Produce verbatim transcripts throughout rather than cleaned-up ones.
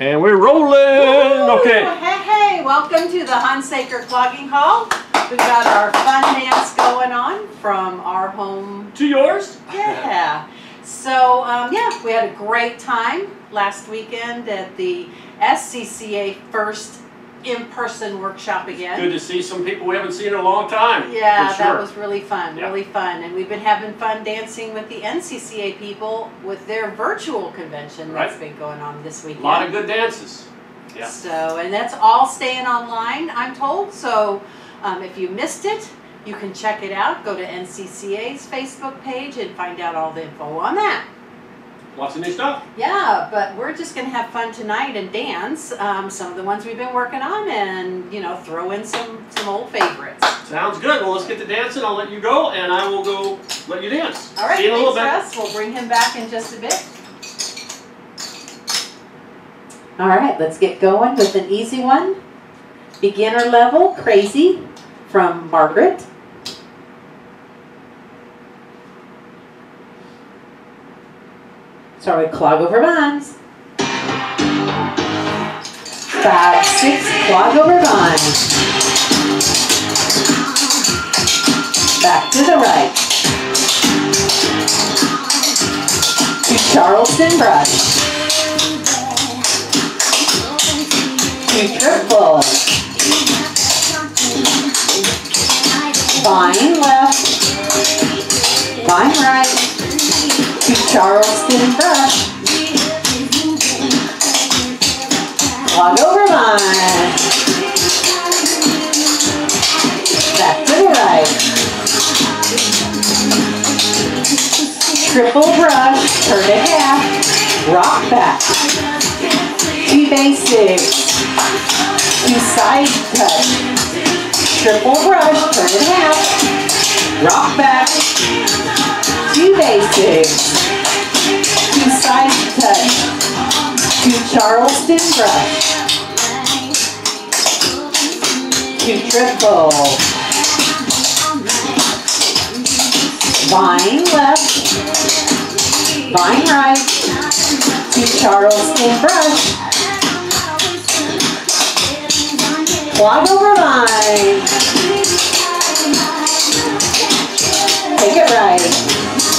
And we're rolling. Okay. Ooh, hey, hey, welcome to the Hunsaker Clogging Hall. We've got our fun dance going on from our home to yours. Yeah. So, um, yeah, we had a great time last weekend at the S C C A first in-person workshop again. Good to see some people we haven't seen in a long time. Yeah, for sure. That was really fun, yeah. really fun. And we've been having fun dancing with the N C C A people with their virtual convention right. that's been going on this weekend. A lot of good dances. Yeah. So, and that's all staying online, I'm told. So, um, if you missed it, you can check it out. Go to N C C A's Facebook page and find out all the info on that. Lots of new stuff. Yeah, but we're just going to have fun tonight and dance um, some of the ones we've been working on and, you know, throw in some, some old favorites. Sounds good. Well, let's get to dancing. I'll let you go, and I will go let you dance. All right, see you in a little bit. Russ. We'll bring him back in just a bit. All right, let's get going with an easy one. Beginner level, Crazy, from Margaret. Start with clog over vines. Five, six, clog over vines. Back to the right. To Charleston brush. To triple. Vine left. Vine right. To Charleston brush. Clog over vine. Back to the right. Triple brush, turn it half, rock back. Two basics. Two side touch. Triple brush, turn it half, rock back. Two basics. Two side touch. Two Charleston brush. Two triple. Vine left. Vine right. Two Charleston brush. Clog over vine. Take it right.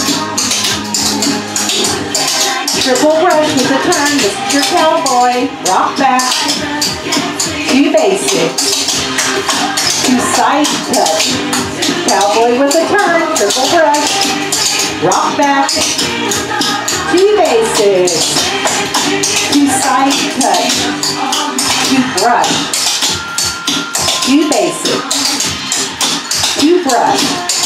Triple brush with a turn, this is your cowboy, rock back, two basics, two side touch, cowboy with a turn, triple brush, rock back, two basics, two side touch, two brush, two basics, two brush,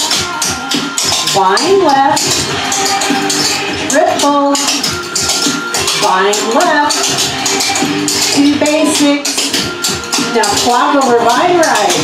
vine left, triple, vine left, two basics, now clog over vine right.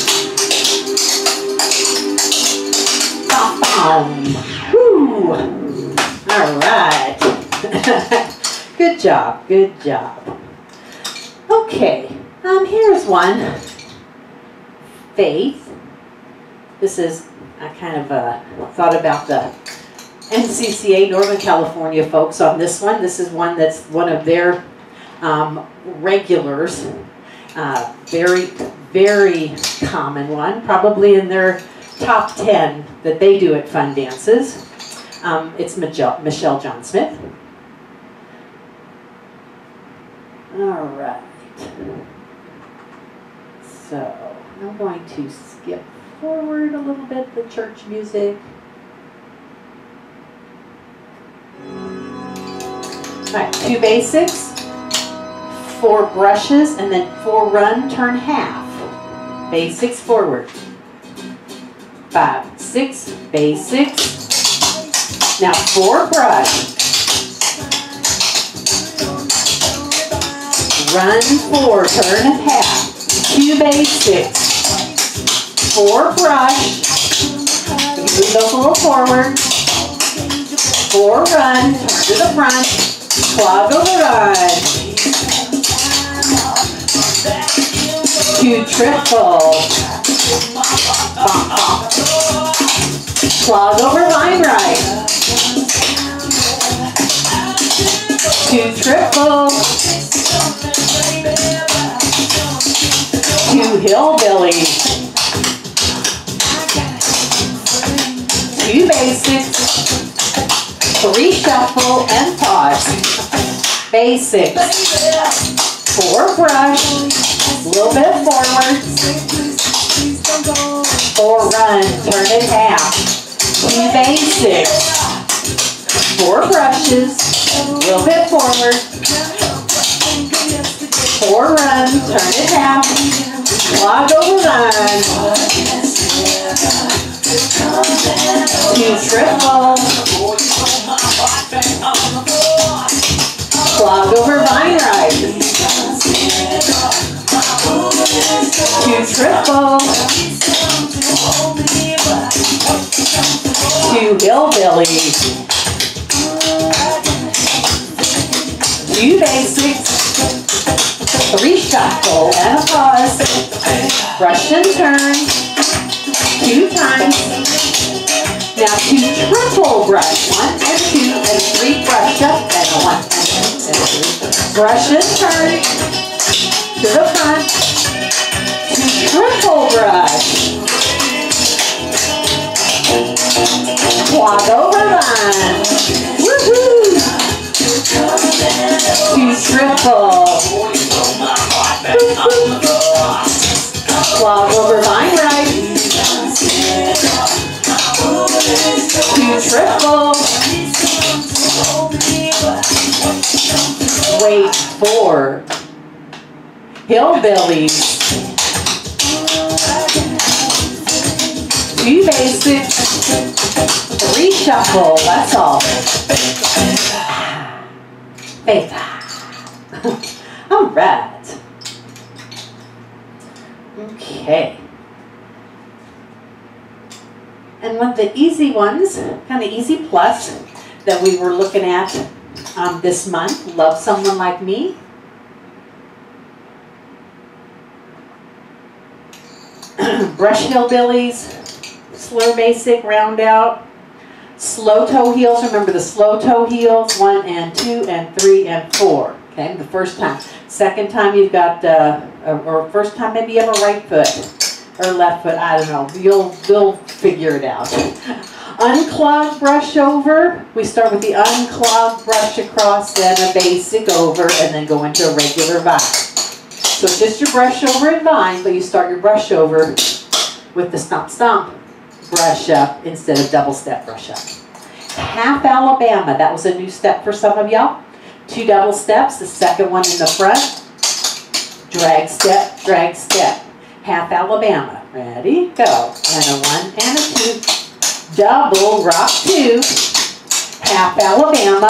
Bom, bom. Woo! All right. Good job, good job. Okay, um, here's one. Faith. This is, I kind of uh, thought about the N C C A Northern California folks on this one. This is one that's one of their um, regulars. Uh, very, very common one. Probably in their top ten that they do at Fun Dances. Um, it's Michelle, Michelle John Smith. All right. So I'm going to skip forward a little bit the church music. Alright, two basics, four brushes, and then four run, turn half. Basics forward. Five, six, basics. Now four brush. Run four, turn it half. Two basics. Four brush. Move those a little forward. Four run, turn to the front. Clog over run. Two triple. Bump, bump. Clog over vine right. Two triple. shuffle, and pause. Basic. Four brush, a little bit forward. Four run, turn it half. Two basic. Four brushes, a little bit forward. Four run, turn it half. Clog over run. Two triple. Clog over vine ride. Two triple. Two hillbillies. Two basics. Three shuffle and a pause. Brush and turn. Two times. Now two triple brush. One and two and three brush up and a one and two and three. Brush and turn. To the front. Two triple brush. Quad over line. Woohoo! Two triple. Quad over line right. Two triple. Wait for hillbillies. Two basics. Three shuffle. That's all. Faith. All right. Okay. And one of the easy ones, kind of easy plus, that we were looking at um, this month, Love Someone Like Me. Brush hillbillies, slur basic, round out, slow toe heels. Remember the slow toe heels, one and two and three and four. Okay, the first time. Second time you've got, uh, or first time maybe you have a right foot or left foot. I don't know. You'll you'll figure it out. Unclogged brush over. We start with the unclogged brush across, then a basic over, and then go into a regular vine. So it's just your brush over and vine, but you start your brush over with the stomp stomp brush up instead of double step brush up. Half Alabama. That was a new step for some of y'all. Two double steps. The second one in the front. Drag step, drag step. Half Alabama. Ready? Go. And a one and a two. Double rock two. Half Alabama.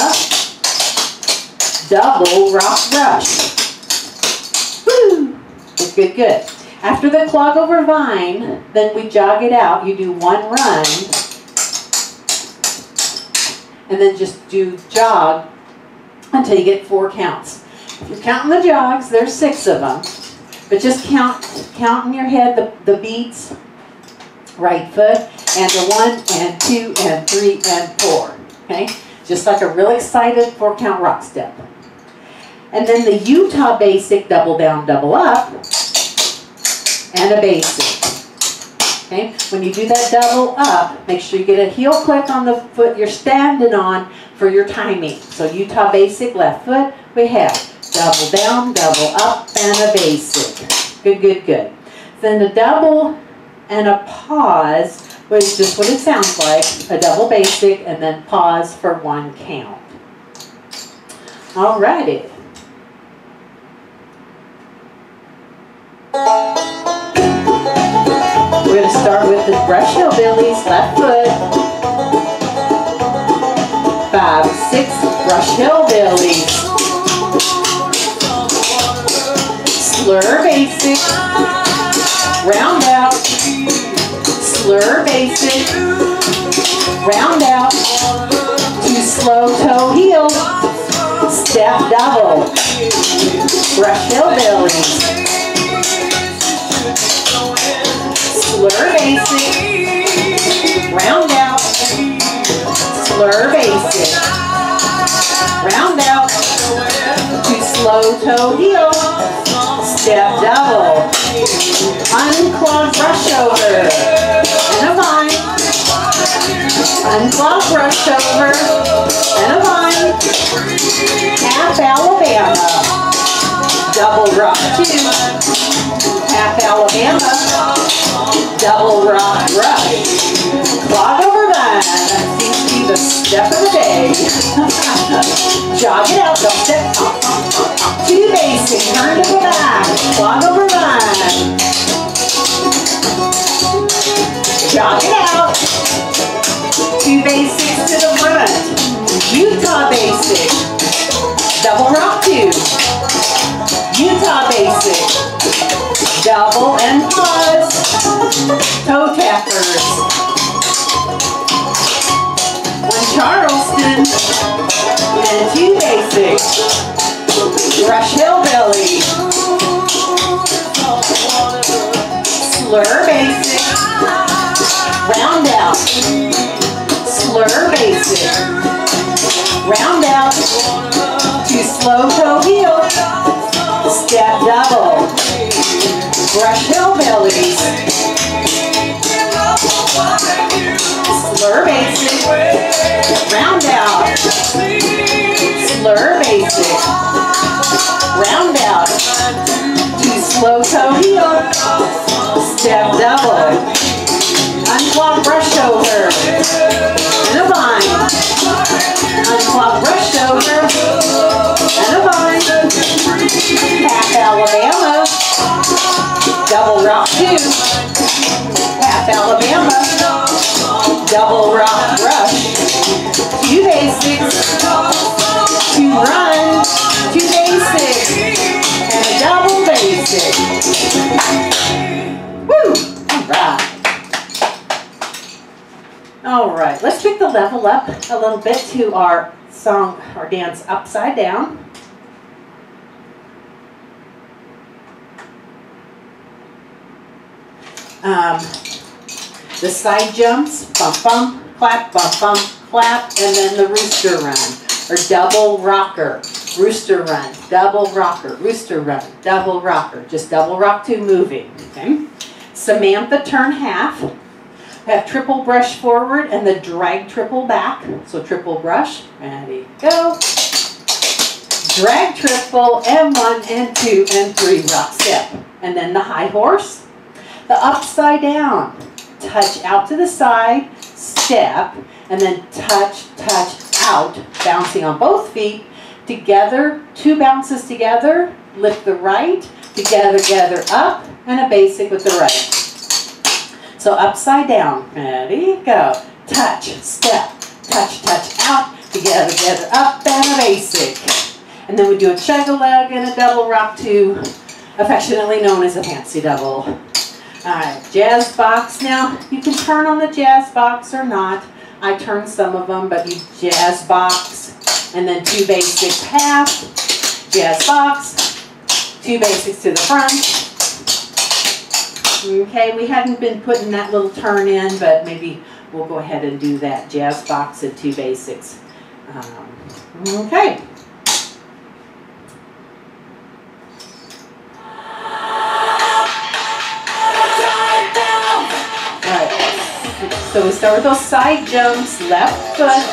Double rock brush. Woo! Good, good, good. After the clog over vine, then we jog it out. You do one run. And then just do jog until you get four counts. If you're counting the jogs, there's six of them. But just count, count in your head the, the beats. Right foot, and a one, and two, and three, and four. Okay? Just like a real excited four count rock step. And then the Utah basic, double down, double up, and a basic. Okay? When you do that double up, make sure you get a heel click on the foot you're standing on for your timing. So Utah basic, left foot, we have double down, double up, and a basic. Good, good, good. Then a double and a pause was just what it sounds like. A double basic and then pause for one count. Alrighty. We're going to start with the brush hillbillies, left foot. Five, six, brush hillbillies. Slur basic. Round out. Slur basic. Round out. Two slow toe heels. Step double. Brush hillbillies. Slur basic. Round out. Slur basic. Round out. Two slow toe heels. Step double. Unclogged brush over. And a vine. unclog brush over, and a vine, half Alabama, double rock two, half Alabama, double rock brush, clog over vine. That seems to be the step of the day. Jog it out, don't step, two basic, turn to the back, clog over vine. Jog it out. Two basics to the front. Utah basic. Double rock two. Utah basic. Double and pause. Toe tappers. One Charleston. And two basics. Rush hillbilly. Slur basic. Round out. Slur basic. Round out. Two slow toe heel. Step double. Brush hillbillies. Slur basic. Round out. Slur basic. Round out. Two slow toe heel. Step double. Unclog brush over, and a vine. Unclog brush over, and a vine. Half Alabama, double rock two. Half Alabama, double rock brush. Two basics, two run, two basics, and a double basic. Woo! All right. All right, let's pick the level up a little bit to our song or dance Upside Down. Um, the side jumps, bump, bump, clap, bump, bump, clap, and then the rooster run, or double rocker, rooster run, double rocker, rooster run, double rocker, just double rock two moving, okay? Samantha turn half. Have triple brush forward and the drag triple back. So triple brush, ready, go. Drag triple, and one, and two, and three, rock step. And then the high horse. The upside down. Touch out to the side, step, and then touch, touch, out, bouncing on both feet. Together, two bounces together, lift the right, together, together, up, and a basic with the right. So upside down, ready, go. Touch, step, touch, touch, out, together, together, up, and a basic. And then we do a chug-a-lug and a double rock two, affectionately known as a fancy double. All right, jazz box. Now, you can turn on the jazz box or not. I turn some of them, but you jazz box, and then two basics half, jazz box, two basics to the front. Okay, we hadn't been putting that little turn in, but maybe we'll go ahead and do that. Jazz box and two basics. Um, okay. Alright, so we start with those side jumps, left foot,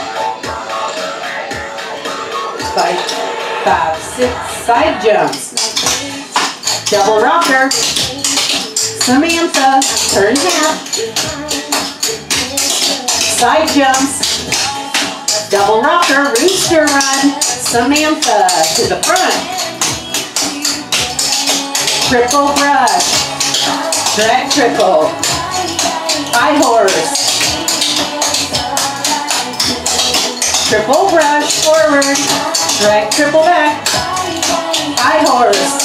five, five, six, side jumps, double rocker. Samantha, turn half, side jumps, double rocker, rooster run, Samantha to the front, triple brush, drag triple, high horse, triple brush forward, drag triple back, high horse,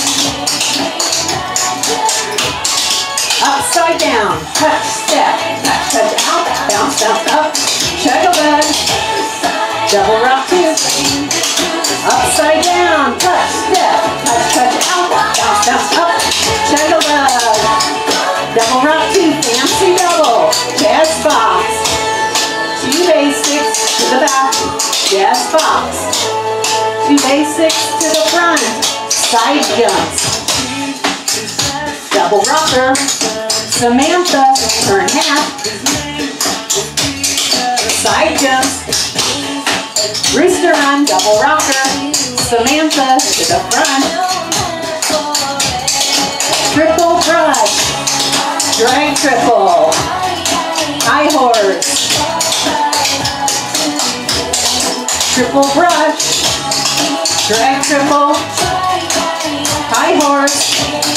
upside down, touch, step, touch, touch, out, bounce, bounce, up, chug-a-lug, double rock two, upside down, touch, step, touch, touch, out, bounce, bounce, up, chug-a-lug, double rock two, fancy double, jazz box, two basics to the back, jazz box, two basics to the front, side jumps, double rocker, Samantha, turn half, side jumps, rooster run, double rocker, Samantha to the front, triple brush, drag triple, high horse, triple brush, drag triple, high horse,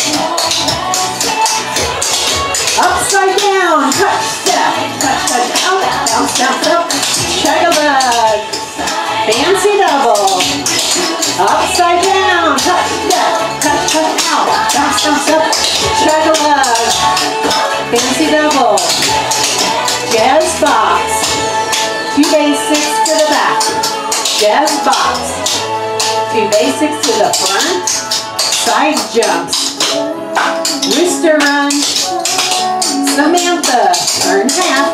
upside down, touch step, touch, touch, out, bounce, bounce up, chug-a-bug, fancy double, upside down, touch step, touch, touch, out, bounce, bounce up, chug-a-bug, fancy double, jazz box, two basics to the back, jazz box, two basics to the front, side jumps, rooster run, Samantha, turn half,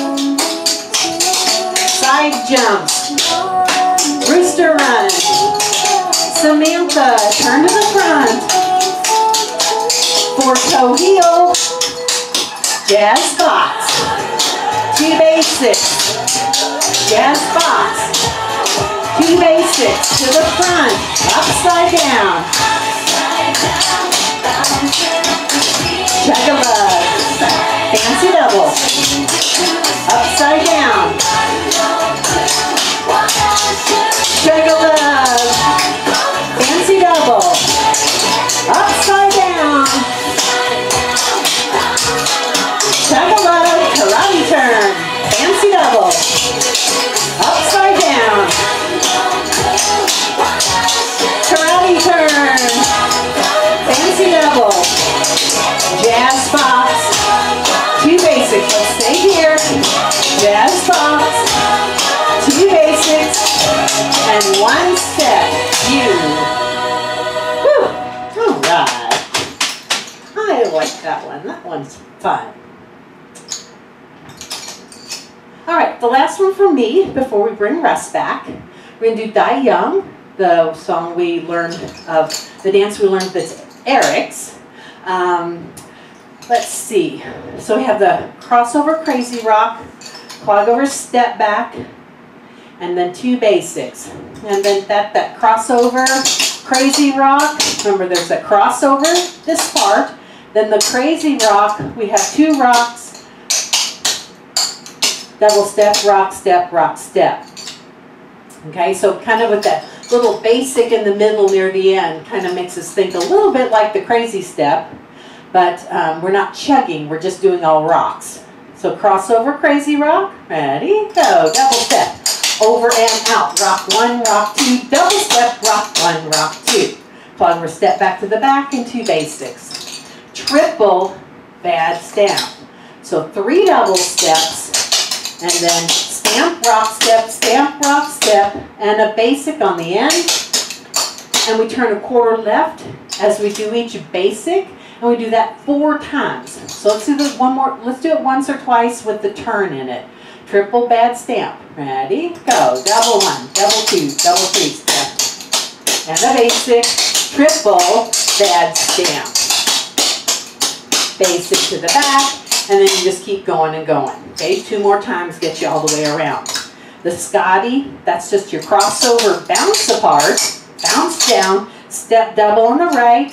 side jumps, rooster run, Samantha, turn to the front, four toe heel, jazz box, two basics, jazz box, two basics to the front, upside down, chug-a-bug, fancy double, upside down, chug-a-bug, fancy double, upside down, chug-a-bug, karate turn, fancy double, upside down, karate turn, fancy double, jazz box, two basics, let's stay here, jazz box, two basics, and one step, you. Whew, all right. I like that one, that one's fun. All right, the last one from me before we bring Russ back. We're going to do Die Young, the song we learned of, the dance we learned that's Eric's. Um, let's see. So we have the crossover crazy rock, clog over step back, and then two basics. And then that, that crossover crazy rock, remember there's a crossover, this part. Then the crazy rock, we have two rocks, double step, rock, step, rock, step. Okay, so kind of with that little basic in the middle near the end kind of makes us think a little bit like the crazy step, but um, we're not chugging, we're just doing all rocks. So crossover crazy rock, ready, go, double step, over and out, rock one, rock two, double step, rock one, rock two. Plug or step back to the back and two basics. Triple bad stamp. So three double steps, and then stamp, rock, step, stamp, rock, step, and a basic on the end. And we turn a quarter left as we do each basic, and we do that four times. So let's do this one more, let's do it once or twice with the turn in it. Triple bad stamp. Ready? Go. Double one, double two, double three, step. And a basic, triple bad stamp. Basic to the back, and then you just keep going and going. Okay, two more times get you all the way around. The Scotty, that's just your crossover bounce apart, bounce down, step double on the right.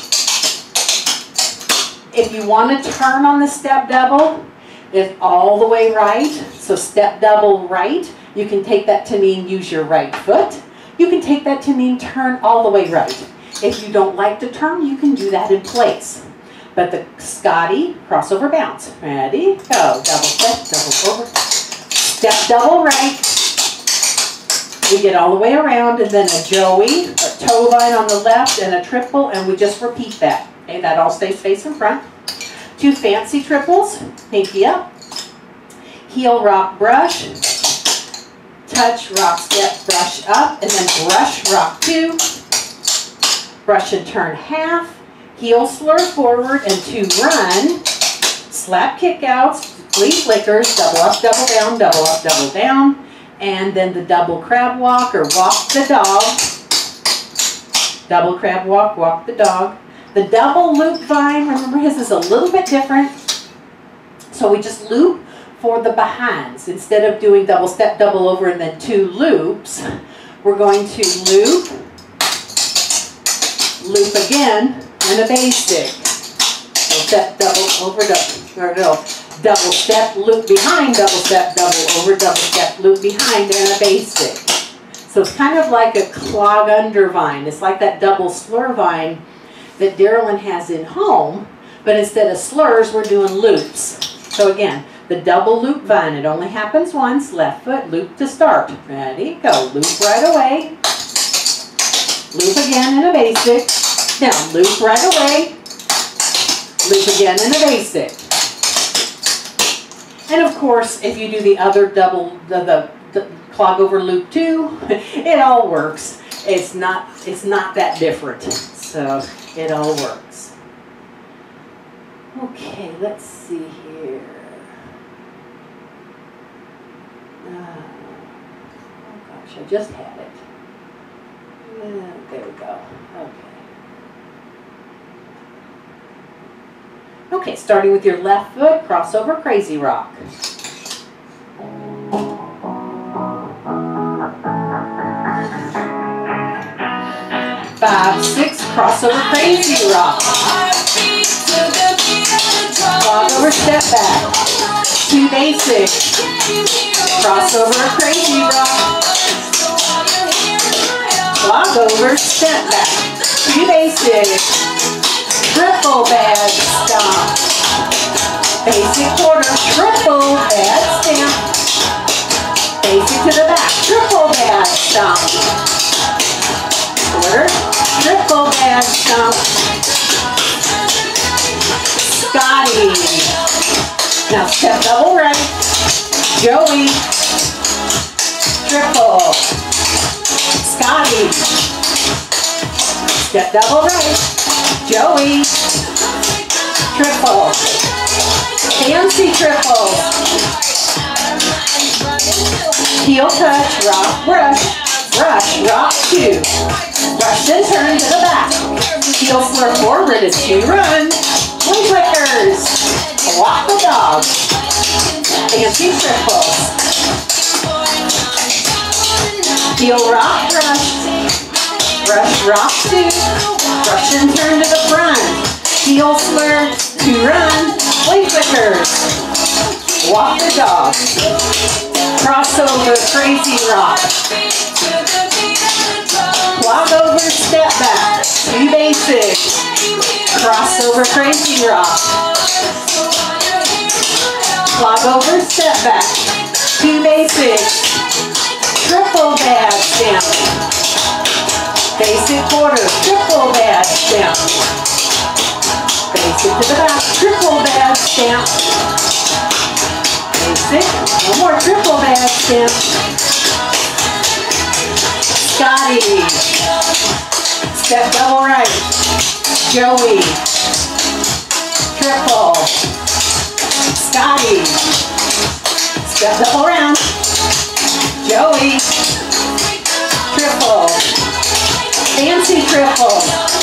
If you want to turn on the step double, it's all the way right. So step double right, you can take that to mean use your right foot. You can take that to mean turn all the way right. If you don't like to turn, you can do that in place. But the Scotty, crossover bounce. Ready? Go. Double step, double over. Step double right. We get all the way around, and then a Joey, a toe line on the left, and a triple, and we just repeat that. Okay, that all stays face in front. Two fancy triples, pinky up. Heel, rock, brush. Touch, rock, step, brush up, and then brush, rock two. Brush and turn half. Heel slur forward and two run, slap kick outs, flea flickers, double up, double down, double up, double down, and then the double crab walk or walk the dog. Double crab walk, walk the dog. The double loop vine, remember his is a little bit different. So we just loop for the behinds. Instead of doing double step, double over, and then two loops, we're going to loop, loop again, and a basic. So step, double, over, double, or no, double step, loop behind, double step, double over, double step, loop behind, and a basic. So it's kind of like a clog under vine. It's like that double slur vine that Darylyn has in home, but instead of slurs, we're doing loops. So again, the double loop vine, it only happens once. Left foot, loop to start. Ready, go. Loop right away. Loop again in a basic. Now, loop right away. Loop again in a basic. And of course, if you do the other double, the, the, the clog over loop too, it all works. It's not, it's not that different. So it all works. Okay, let's see here. Uh, oh gosh, I just had it. Uh, there we go. Okay. Okay, starting with your left foot, crossover crazy rock. Five, six, crossover crazy rock. Clog over step back. Two basic. Crossover crazy rock. Clog over step back. Two basic. Triple bad stomp. Basic quarter. Triple bad stamp. Basic to the back. Triple bad stomp. Quarter. Triple bad stomp. Scotty. Now step double right. Joey. Triple. Scotty. Step double right. Joey. Triple. Fancy triple. Heel touch, rock, brush. Brush, rock, two. Brush and turn to the back. Heel slur forward is two run. Wing flickers. Walk the dog. Fancy triples. Heel rock, brush. Brush, rock, two. Brush and turn to the front. Heel slur, two run. Wing flickers. Walk the dog. Crossover crazy rock. Clog over step back. Two basic. Crossover crazy rock. Clog over step back. Two basic. Triple bad stamp. Basic quarter. Triple bad stamp. Basic to the back. Triple bad stamp. Basic. One more triple bad stamp. Scotty. Step double right. Joey. Triple. Scotty. Step double round. Joey. Triple. Fancy triple.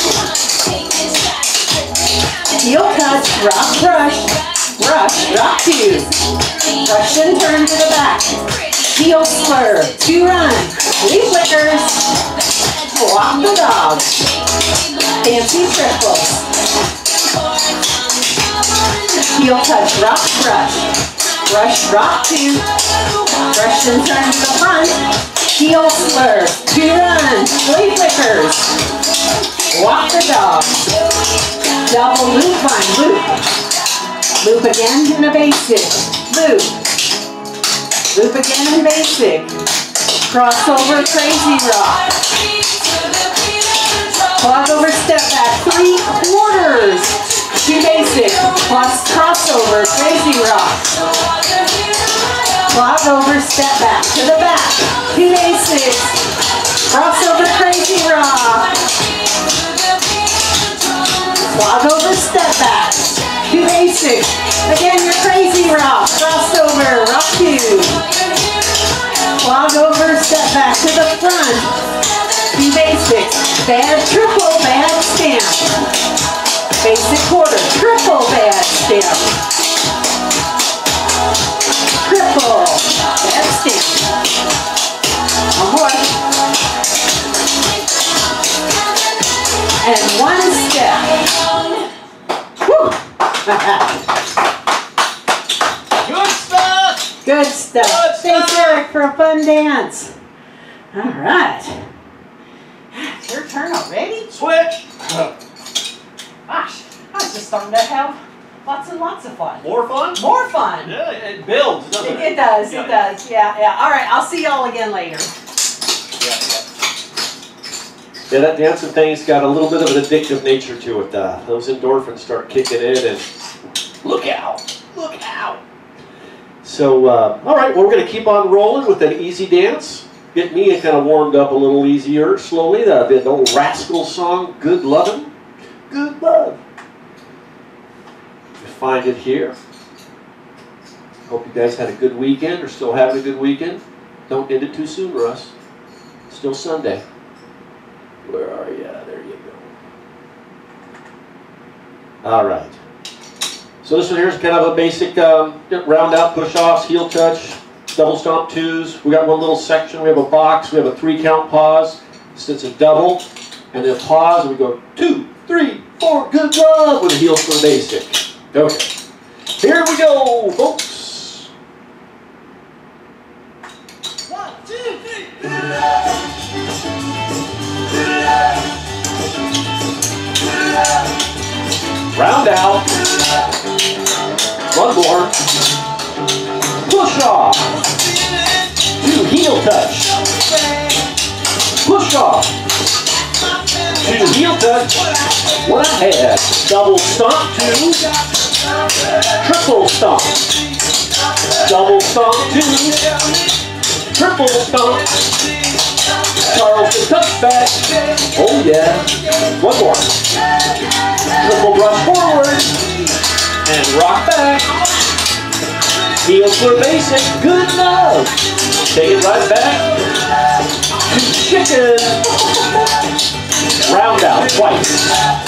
Heel touch, rock, brush. Brush, rock two. Brush and turn to the back. Heel slur, two run. Leaf flickers. Walk the dog. Fancy triples. Heel touch, rock, brush. Brush, rock two. Brush and turn to the front. Heel slur, two run. Leaf flickers. Walk the dog. Double loop vine, loop. Loop again in a basic. Loop. Loop again in basic. Crossover crazy rock. Clog over step back. Three quarters. Two basic. Plus crossover crazy rock. Clog over step back to the back. Two basic. Crossover crazy rock. Clog over step back. Two basic. Again, your crazy rock. Crossover, rock two. Clog over, step back to the front. Two basic. Bad triple, bad stamp. Basic quarter, triple bad stamp. and one step. Woo. Good stuff. Good stuff. Good Thanks, stuff. Eric, for a fun dance. All right. It's your turn already? Switch. Gosh, I was just starting to have lots and lots of fun. More fun? More fun. Yeah, it builds, doesn't It, it? it does, Yeah. it does. Yeah, yeah. All right, I'll see y'all again later. Yeah, yeah. Yeah, that dancing thing's got a little bit of an addictive nature to it. Uh, those endorphins start kicking in, and look out, look out. So, uh, all right, well, we're going to keep on rolling with an easy dance. Get me kind of warmed up a little easier slowly. The, the old Rascal song, Good Lovin', Good Love. You find it here. Hope you guys had a good weekend, or still having a good weekend. Don't end it too soon, Russ. Still Sunday. Where are you? There you go. All right. So this one here is kind of a basic um, round out, push offs, heel touch, double stomp twos. We got one little section. We have a box. We have a three count pause. So it's a double, and then pause, and we go two, three, four. Good love with a heel for the basic. Okay. Here we go, folks. One, two, three. Round out. One more. Push off. Two heel touch. Push off. Two heel touch. One ahead. Double stomp. Two. Triple stomp. Double stomp. Two. Triple stomp. Charleston touchback. Oh yeah. One more. Triple brush forward. And rock back. Heel for basic. Good love. Take it right back. To chicken. Round out twice.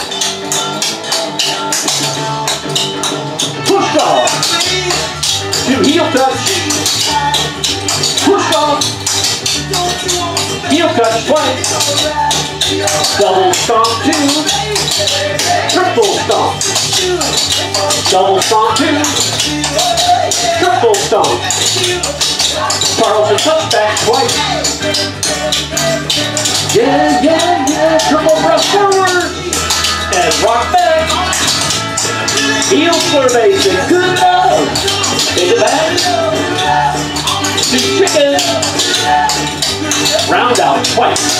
Push off. To heel touch. Push off. Heel touch twice. Double stomp two. Triple stomp. Double stomp two. Triple stomp. Charleston touchback twice. Yeah, yeah, yeah. Triple brush forward. And rock back. Heel for basic. Good love. Take it back. To chicken. Round out twice.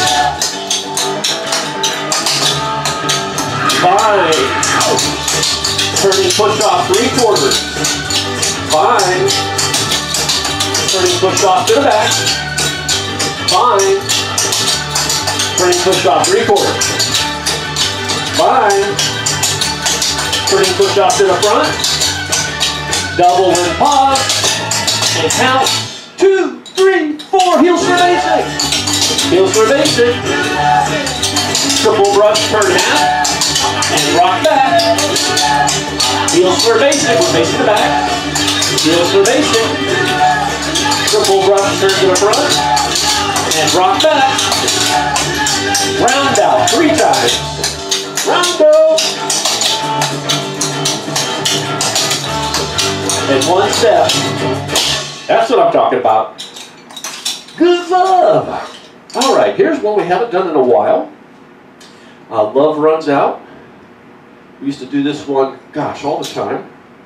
Fine. Turning push off three quarters. Fine. Turning push off to the back. Fine. Turning push off three quarters. Fine. Turning push off to the front. Double and pause. And count. Two, three, four. Heels for basic. Heels for basic. Triple brush, turn half. And rock back. Heels for basic. We're facing the back. Heels for basic. Triple brush, turn to the front. And rock back. Round out three times. Round out. And one step. That's what I'm talking about. Good love. All right, here's one we haven't done in a while. Uh, love runs out. We used to do this one, gosh, all the time.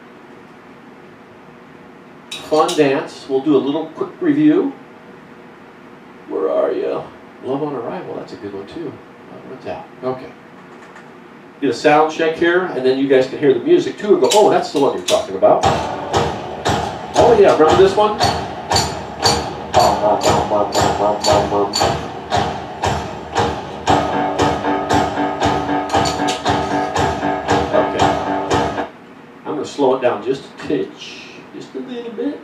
Fun dance. We'll do a little quick review. Where are you? Love on Arrival. That's a good one too. Love runs out. Okay. Get a sound check here, and then you guys can hear the music too and go, oh, that's the one you're talking about. Oh yeah, remember this one? Okay. I'm going to slow it down just a titch, just a little bit.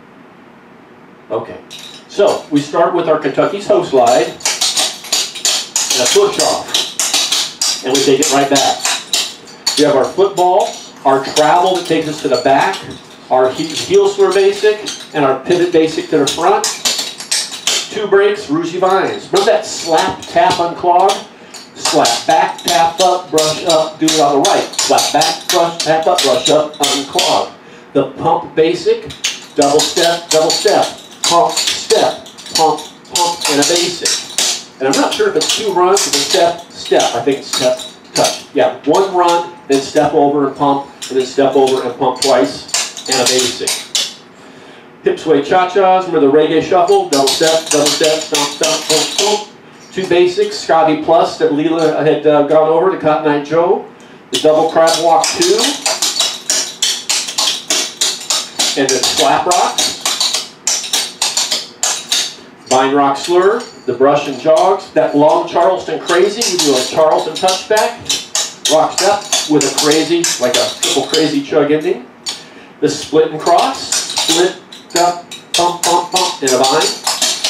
Okay. So, we start with our Kentucky toe slide and a push off. And we take it right back. We have our football, our travel that takes us to the back, our heel slur basic, and our pivot basic to the front. Two breaks, Rougie Vines. Remember that slap, tap, unclog? Slap back, tap up, brush up, do it on the right. Slap back, brush, tap up, brush up, unclog. The pump basic, double step, double step, pump, step, pump, pump, and a basic. And I'm not sure if it's two runs or step, step. I think it's step, touch. Yeah, one run, then step over and pump, and then step over and pump twice, and a basic. Hip sway cha-chas, remember the reggae shuffle, double step, double step, stomp, stomp, pump, pump. Two basics, Scotty Plus that Leela had uh, gone over to Cotton Eye Joe. The double crab walk two. And the slap rock. Vine rock slur, the brush and jogs. That long Charleston crazy, we do a Charleston touchback. Rock step with a crazy, like a triple crazy chug ending. The split and cross, split, up, pump, pump, pump, and a vine.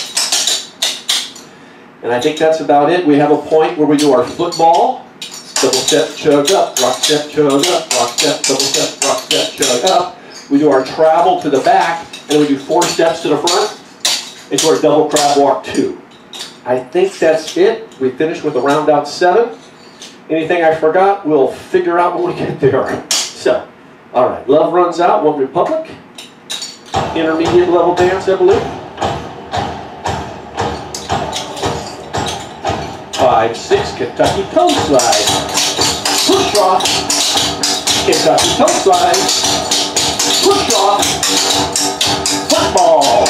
And I think that's about it. We have a point where we do our football. Double step, chug up, rock step, chug up, rock step, double step, rock step, chug up. We do our travel to the back, and we do four steps to the front into our double crab walk two. I think that's it. We finished with a round out seven. Anything I forgot, we'll figure out when we get there. So, all right, love runs out, One Republic. Intermediate level dance, I believe. Five, six, Kentucky toe slide. Push off. Kentucky toe slide. Push off. Football.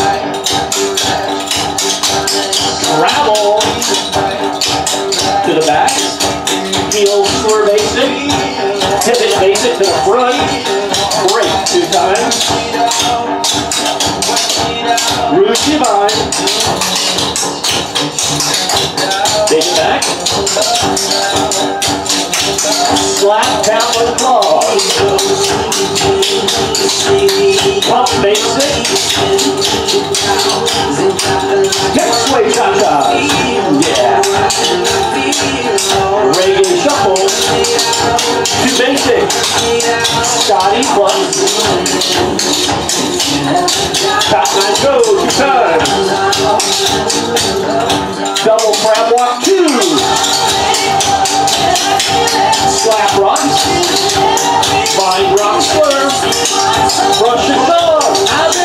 Travel. To the back. Heel slur basic. Pivot basic to the front. Break two times. Rouge divine. Take it back. Slap, tap, and claw. Pump basic. Next way cha-cha. Yeah. Reggae shuffle. Two basic. Scotty plus. Cotton Eye Joe, two times. Double crab walk two. Slap rock. Vine rock slur. Brush and dog.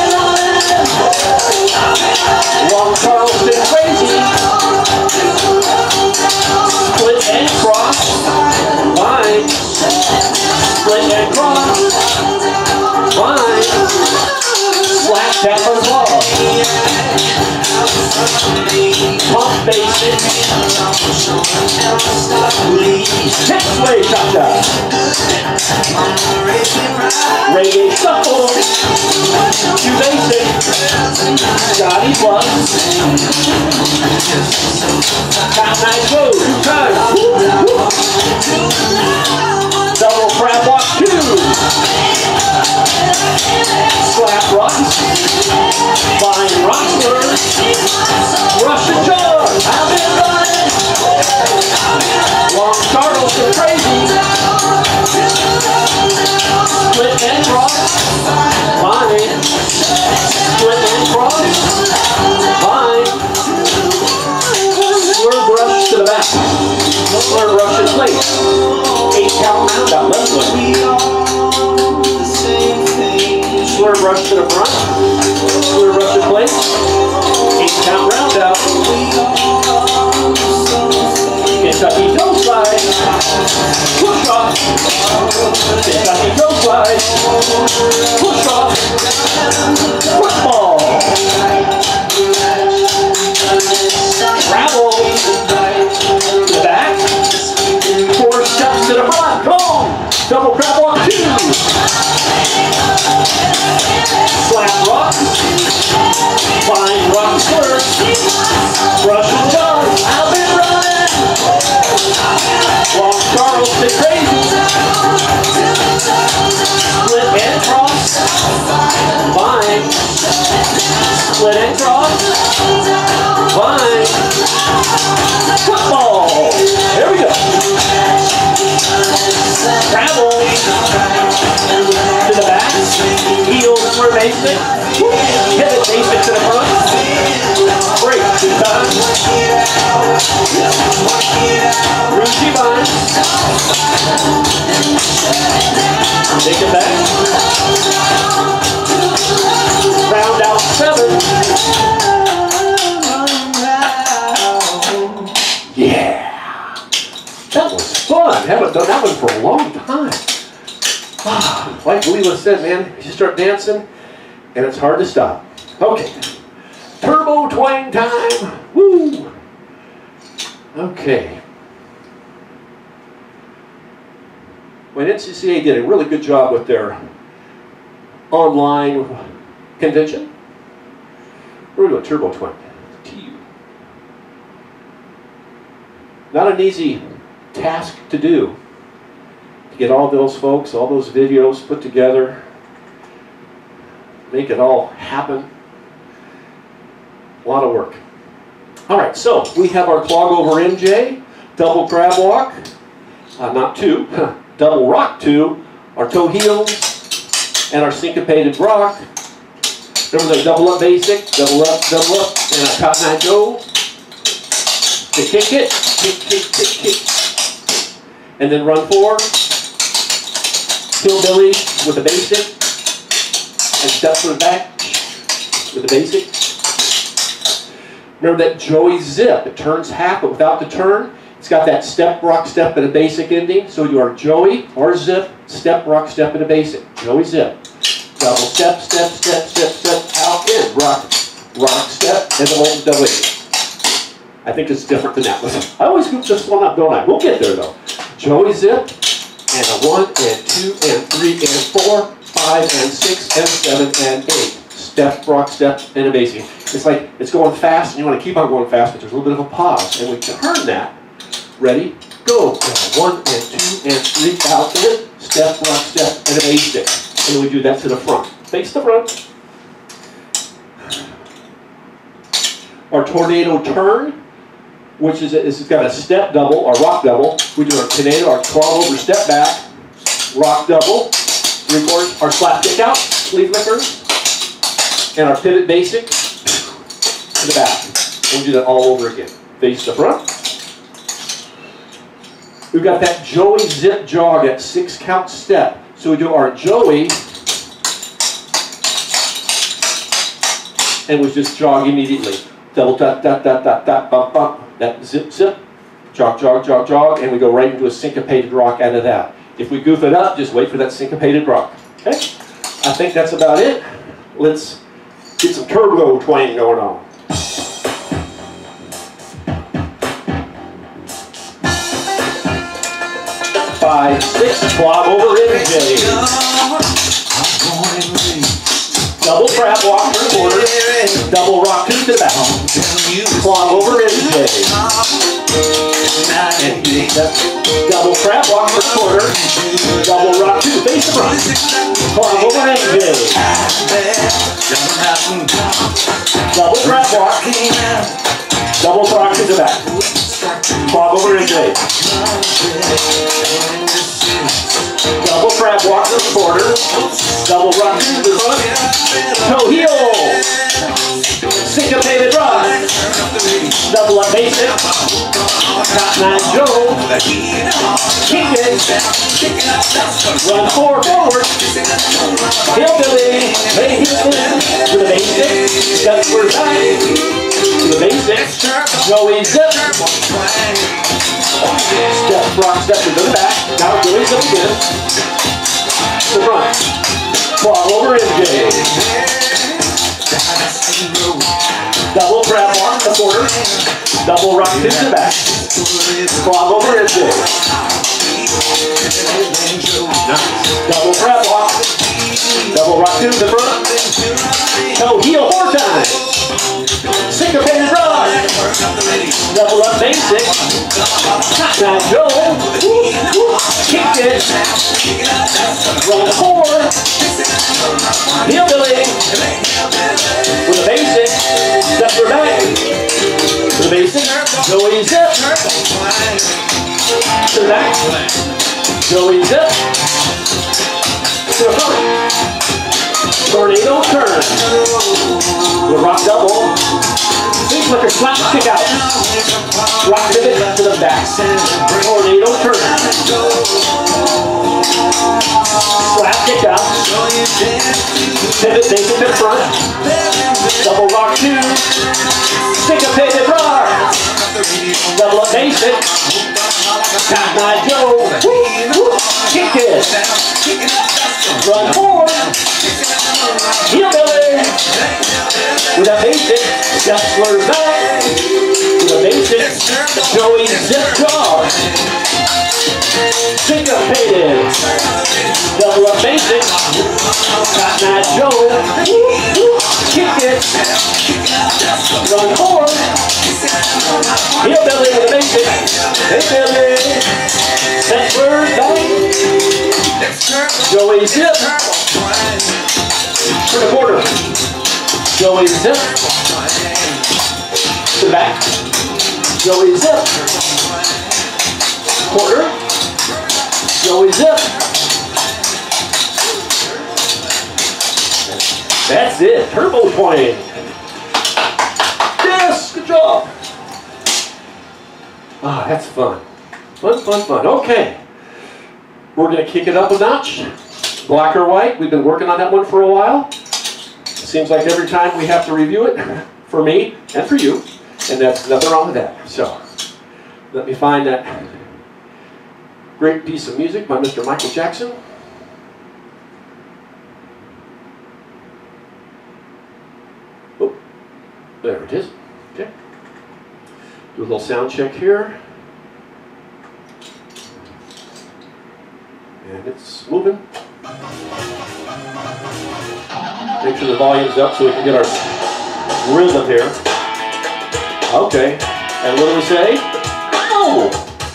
Long Charleston crazy. Split and cross. Vine. Split and cross. Vine. Slap, tap, and claw. Pump basic. Next way cha-cha. Reggae shuffle. Two basic. Scotty plus. Cotton Eye Joe, two times. Double crab walk two. Slap rock. Vine rock slur. Russian jug. I've been running. Long Charleston crazy. Split and cross. Vine. Split and cross. Vine. Slur brush to the back. Slur Russian plate. Eight count round out. Left foot. Slur brush to the front. Slur Russian plate. Eight count round out. Kentucky toe slide. Push off. Kentucky toe slide. Push off. Football. Travel. To the back. Four steps to the front. Come on. Double crab walk two. Slap rock. Vine rock slur. Russian jug. I've been running. Long Charleston crazy. Split and cross. Vine. Split and cross. Vine. Football. Here we go. Travel. To the back. Heel slur basic. Pivot basic to the front. Break two times. Ruchi Vine. Take it back. Round out seven. Yeah. That was fun. Haven't done that one for a long time. Ah, like Leela said, man, you start dancing and it's hard to stop. Okay. Turbo twang time. Woo. Okay. When N C C A did a really good job with their online convention, we're going to do a turbo twang. T U. Not an easy task to do. To get all those folks, all those videos put together, make it all happen. A lot of work. All right, so we have our clog over M J, double crab walk, uh, not two, double rock two, our toe heels, and our syncopated rock. Remember the double up basic, double up, double up, and our Cotton Eye Joe. To kick it, kick, kick, kick, kick, and then run forward. Hillbilly with the basic, and step to the back with the basic. Remember that Joey zip, it turns half, but without the turn, it's got that step, rock, step, and a basic ending. So you are Joey or zip, step, rock, step, and a basic. Joey zip. Double step, step, step, step, step, out, in, rock, rock, step, and the whole double eight. I think it's different than that. Listen, I always group this one up, don't I? We'll get there though. Joey zip, and a one, and two, and three, and four, five, and six, and seven, and eight. Step, rock, step, and a basic. It's like it's going fast, and you want to keep on going fast, but there's a little bit of a pause. And we turn that. Ready? Go. One, and two, and three, out, in, step, rock, step, and a basic. And then we do that to the front. Face the front. Our tornado turn, which is, is it's got a step double, or rock double. We do our tornado, our crawl over, step back, rock double, three quarters, our slap kick out, sleeve lickers, and our pivot basic to the back. And we do that all over again. Face the front. We've got that Joey zip jog at six count step. So we do our Joey, and we just jog immediately. Double dot dot dot dot dot bump bump. That zip zip, jog jog jog jog, and we go right into a syncopated rock out of that. If we goof it up, just wait for that syncopated rock. Okay? I think that's about it. Let's get some turbo twang going on. Five, six, clog over M J. Double trap walk for the quarter. Double rock two to the back. Clog over M J. And double trap walk for the quarter. Double rock two, face the front. Clog over M J. Double trap walk. Double rock to the back. Clog over M J. Double crab walk to the quarter. Double rock to the front. Toe heel. Syncopated rock. Double up basic. Cotton Eye Joe. Kick it. Run forward, forward. Hillbilly. Hey, hillbilly. To the basic. Step for the back. To the basic. Joey zip. Step, rock, step to the back. Now Joey zip again. To the front. Clog over M J. Double crab walk to the quarter. Double rock to the back. Clog over M J. Nice. Double crab walk. Double rock to the front. Toe heel four times. Syncopated rock. Double up basic. Now Joe. Kick it. Run forward. Hillbilly. With a basic. Step her back. With a basic. Joey zip. To the back. Joey zip. To the front. Tornado turn. The rock double. Sync flicker, slap, kick out. Rock pivot to the back. Tornado turn. Slap, kick out. Pivot, basic to front. Double rock two. Syncopated rock. Double up basic. Cotton Eye Joe. Kick it. Run forward. Hillbilly. With a basic. Shuffler back. With a basic. Joey zip jaw. Syncopated. Double up basic. Cotton Eye Joe. Kick it. Run forward. Hillbilly with a basic. Hillbilly. Shuffler back. Joey zip. To the quarter. Joey zip. To the back. Joey zip. Quarter. Joey zip. That's it. Turbo twang. Yes, good job. Ah, that's fun. Fun, fun, fun. Okay. We're going to kick it up a notch. Black or white. We've been working on that one for a while. Seems like every time we have to review it, for me and for you, and that's nothing wrong with that. So, let me find that great piece of music by Mister Michael Jackson. Oh, there it is. Okay. Do a little sound check here. And it's moving. Make sure the volume's up so we can get our rhythm here. Okay. And what do we say? Oh!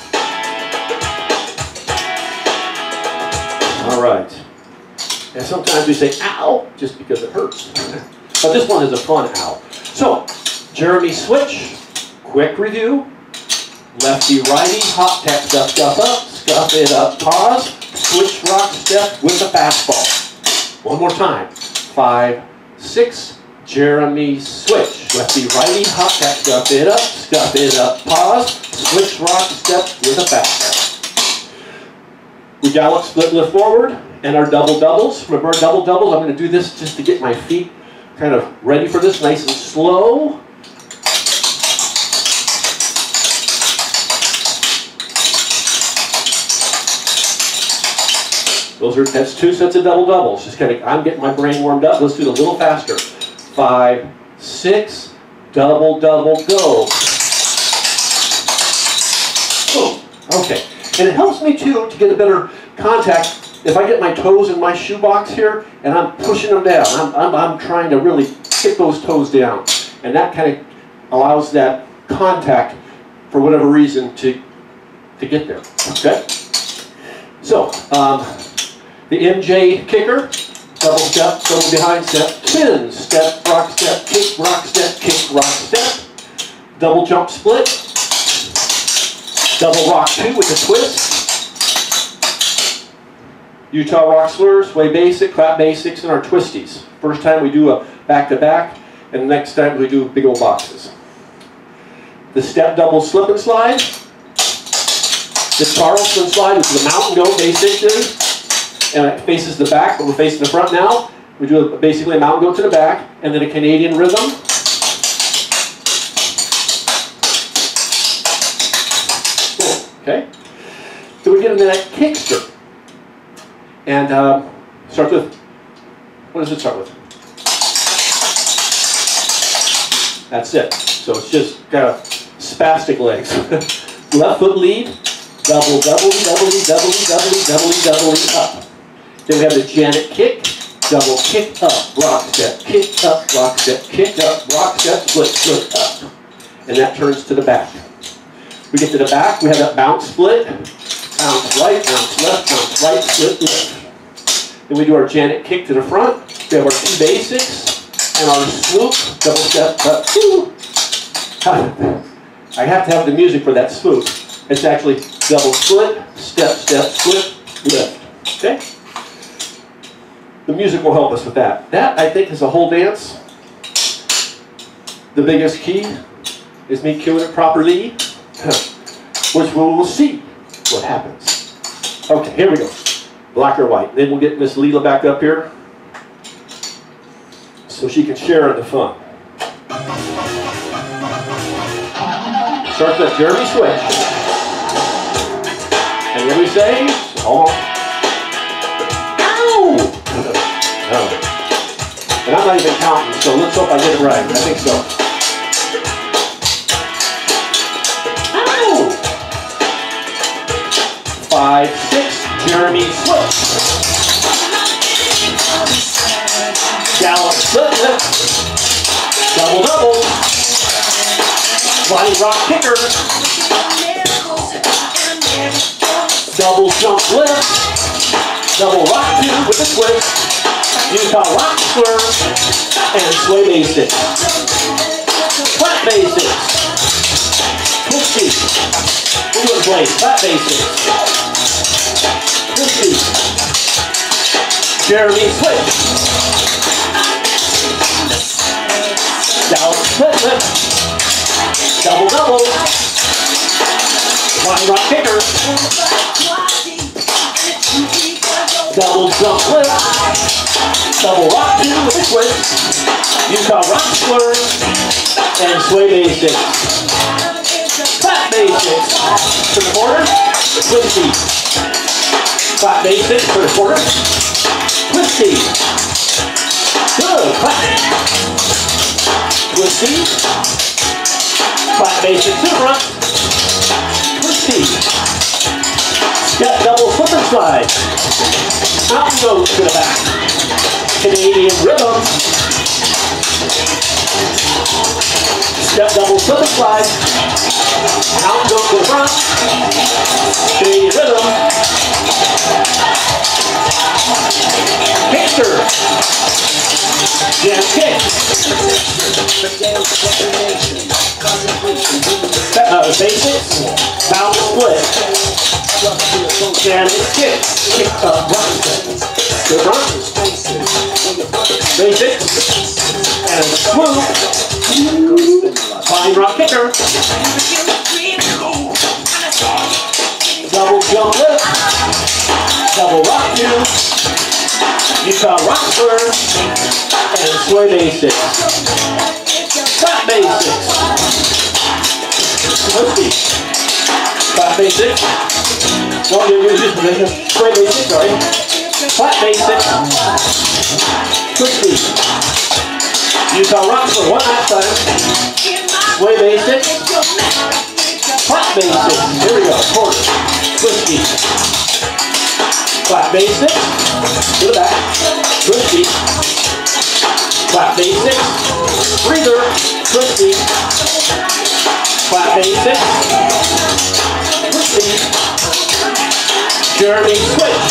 All right. And sometimes we say ow just because it hurts. But this one is a fun ow. So, Jeremy switch. Quick review. Lefty righty. Hop tap stuff stuff up. Scuff it up. Pause. Switch rock step with the fastball. One more time. Five, six, Jeremy switch. Lefty righty, hop tap, scuff it up, scuff it up, pause, switch rock step with a fastball. We gallop, split, lift forward, and our double doubles. Remember our double doubles? I'm going to do this just to get my feet kind of ready for this, nice and slow. Those are, that's two sets of double doubles. Just kind of, I'm getting my brain warmed up. Let's do it a little faster. Five, six, double, double, go. Boom. Okay. And it helps me too to get a better contact. If I get my toes in my shoebox here and I'm pushing them down, I'm, I'm, I'm trying to really kick those toes down. And that kind of allows that contact, for whatever reason, to, to get there. Okay? So, um, the M J kicker, double step, double behind step, spin, step, rock step, kick, rock step, kick, rock step, double jump split, double rock two with a twist, Utah rock slurs, way basic, clap basics, and our twisties. First time we do a back-to-back, and the next time we do big old boxes. The step double slip and slide, the Charleston slide, which is a mountain goat basically. And it faces the back, but we're facing the front now. We do a, basically a mountain goat to the back, and then a Canadian rhythm. Cool. Okay. So we get into that kickster. And um, starts with, what does it start with? That's it. So it's just kind of spastic legs. Left foot lead, double, double, double, double, double, double, double, up. Then we have the Janet kick, double kick up, rock step, kick up, rock step, kick up, rock step, split, split up. And that turns to the back. We get to the back, we have that bounce split, bounce right, bounce left, bounce right, split, left. Then we do our Janet kick to the front. We have our two basics and our swoop, double step, up, two. I have to have the music for that swoop. It's actually double split, step, step, split, lift. Okay? The music will help us with that. That, I think, is a whole dance. The biggest key is me cueing it properly, which we will see what happens. Okay, here we go. Black or white. Then we'll get Miss Leela back up here so she can share in the fun. Start with Jeremy Switch. And then we say, oh, ow! Oh. And I'm not even counting, so let's hope I get it right. I think so. Ow! Five, six, Jeremy Switch. Gallop, split lip. Double, double. Flying rock kicker. Double jump lift. Double rock two with a twist. Utah rock swerve. And sway basics. Flat basics. Twisty. We would play flat basics. Twisty. Jeremy Switch. Down split lip. Double double. Flying rock kicker. Double jump lift. Double rock two with a twist. Utah rock swerve. And sway basics. Flat basics. For the quarter. Twisty. Flat basics for the quarter. Twisty. Good. Clap. Twisty. Flat basics to the front. Twisty. Step double slip and slide. Mountain goat to the back. Canadian rhythm. Step double slip and slide. Mountain goat to the front. Canadian rhythm. Kickster. Jam kick. Uh, basics. Bounce split. Jam kick. Kick up front. Good front. Basics. And a swoop. Flying rock kicker. Double jump lift. Double rock two. Utah rock swerve. And sway basics. Flat basics. Twisty. Flat basics. No, you're going to use position. Sway basics, sorry. Flat basics. Twisty. Utah rock swerve. One last time. Sway basics. Flat basics. Here we go. Quarter. Twisty. Flat basics. To the back. Twisty. Flat basics. Breather. Twisty. Flat basics. Twisty. Jeremy Switch.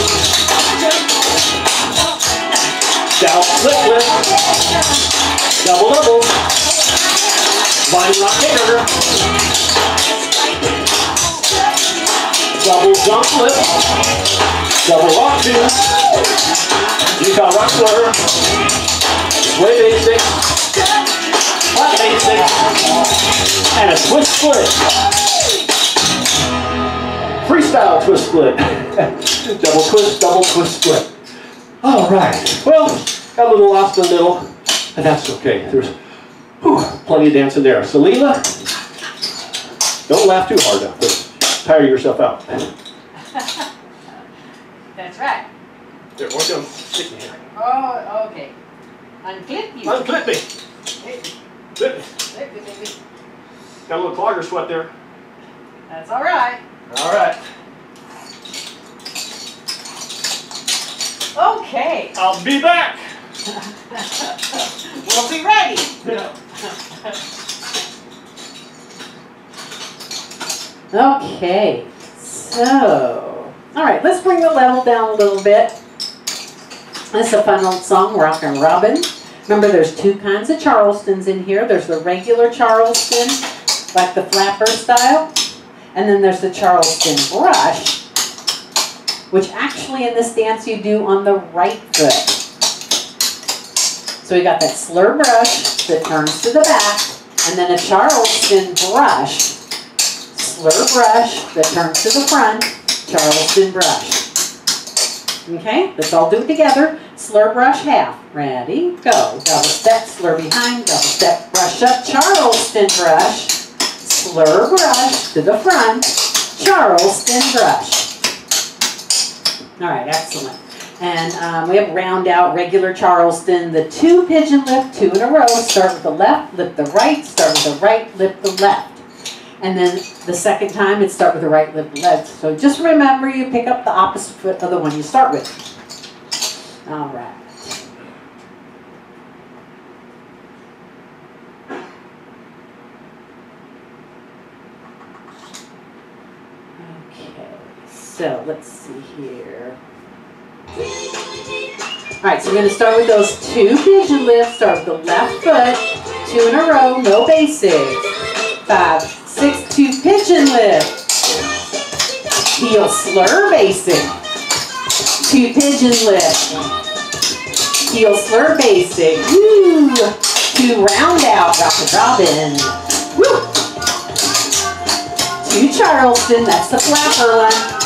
Down slip lift. Double double. Flying rock kicker. Double jump lift. Double rock two. Utah rock swerve. Sway basics. Flat basics. And a twist split. Freestyle twist split. Double twist, double twist split. All right. Well, got a little lost in the middle, and that's okay. There's whew, plenty of dancing there. So Leela, don't laugh too hard now. Tire yourself out. That's right. There, watch them stick me here. Oh, okay. Unclip you. Unclip me. Hey, Clip me. clip you, baby. Got a little clogger sweat there. That's all right. All right. Okay. I'll be back. We'll be ready. Yeah. Okay, so, all right, let's bring the level down a little bit. This is a fun old song, Rockin' Robin. Remember, there's two kinds of Charlestons in here. There's the regular Charleston, like the flapper style, and then there's the Charleston brush, which actually in this dance you do on the right foot. So we got that slur brush that turns to the back, And then a Charleston brush, slur brush that turns to the front, Charleston brush. Okay, let's all do it together. Slur brush half. Ready, go. Double step, slur behind, double step, brush up, Charleston brush, slur brush to the front, Charleston brush. All right, excellent. And um, we have round out, regular Charleston, the two pigeon lift, two in a row. Start with the left, lift the right, start with the right, lift the left. And then the second time, it's start with the right, lift the left. So just remember, you pick up the opposite foot of the one you start with. All right. Okay, so let's see here. All right, so we're going to start with those two pigeon lifts. Start with the left foot, two in a row, no basics. Five, six, two pigeon lift. Heel slur basic. Two pigeon lift. Heel slur basic. Woo! Two round out, Doctor Robin. Woo! Two Charleston, that's the flapper one.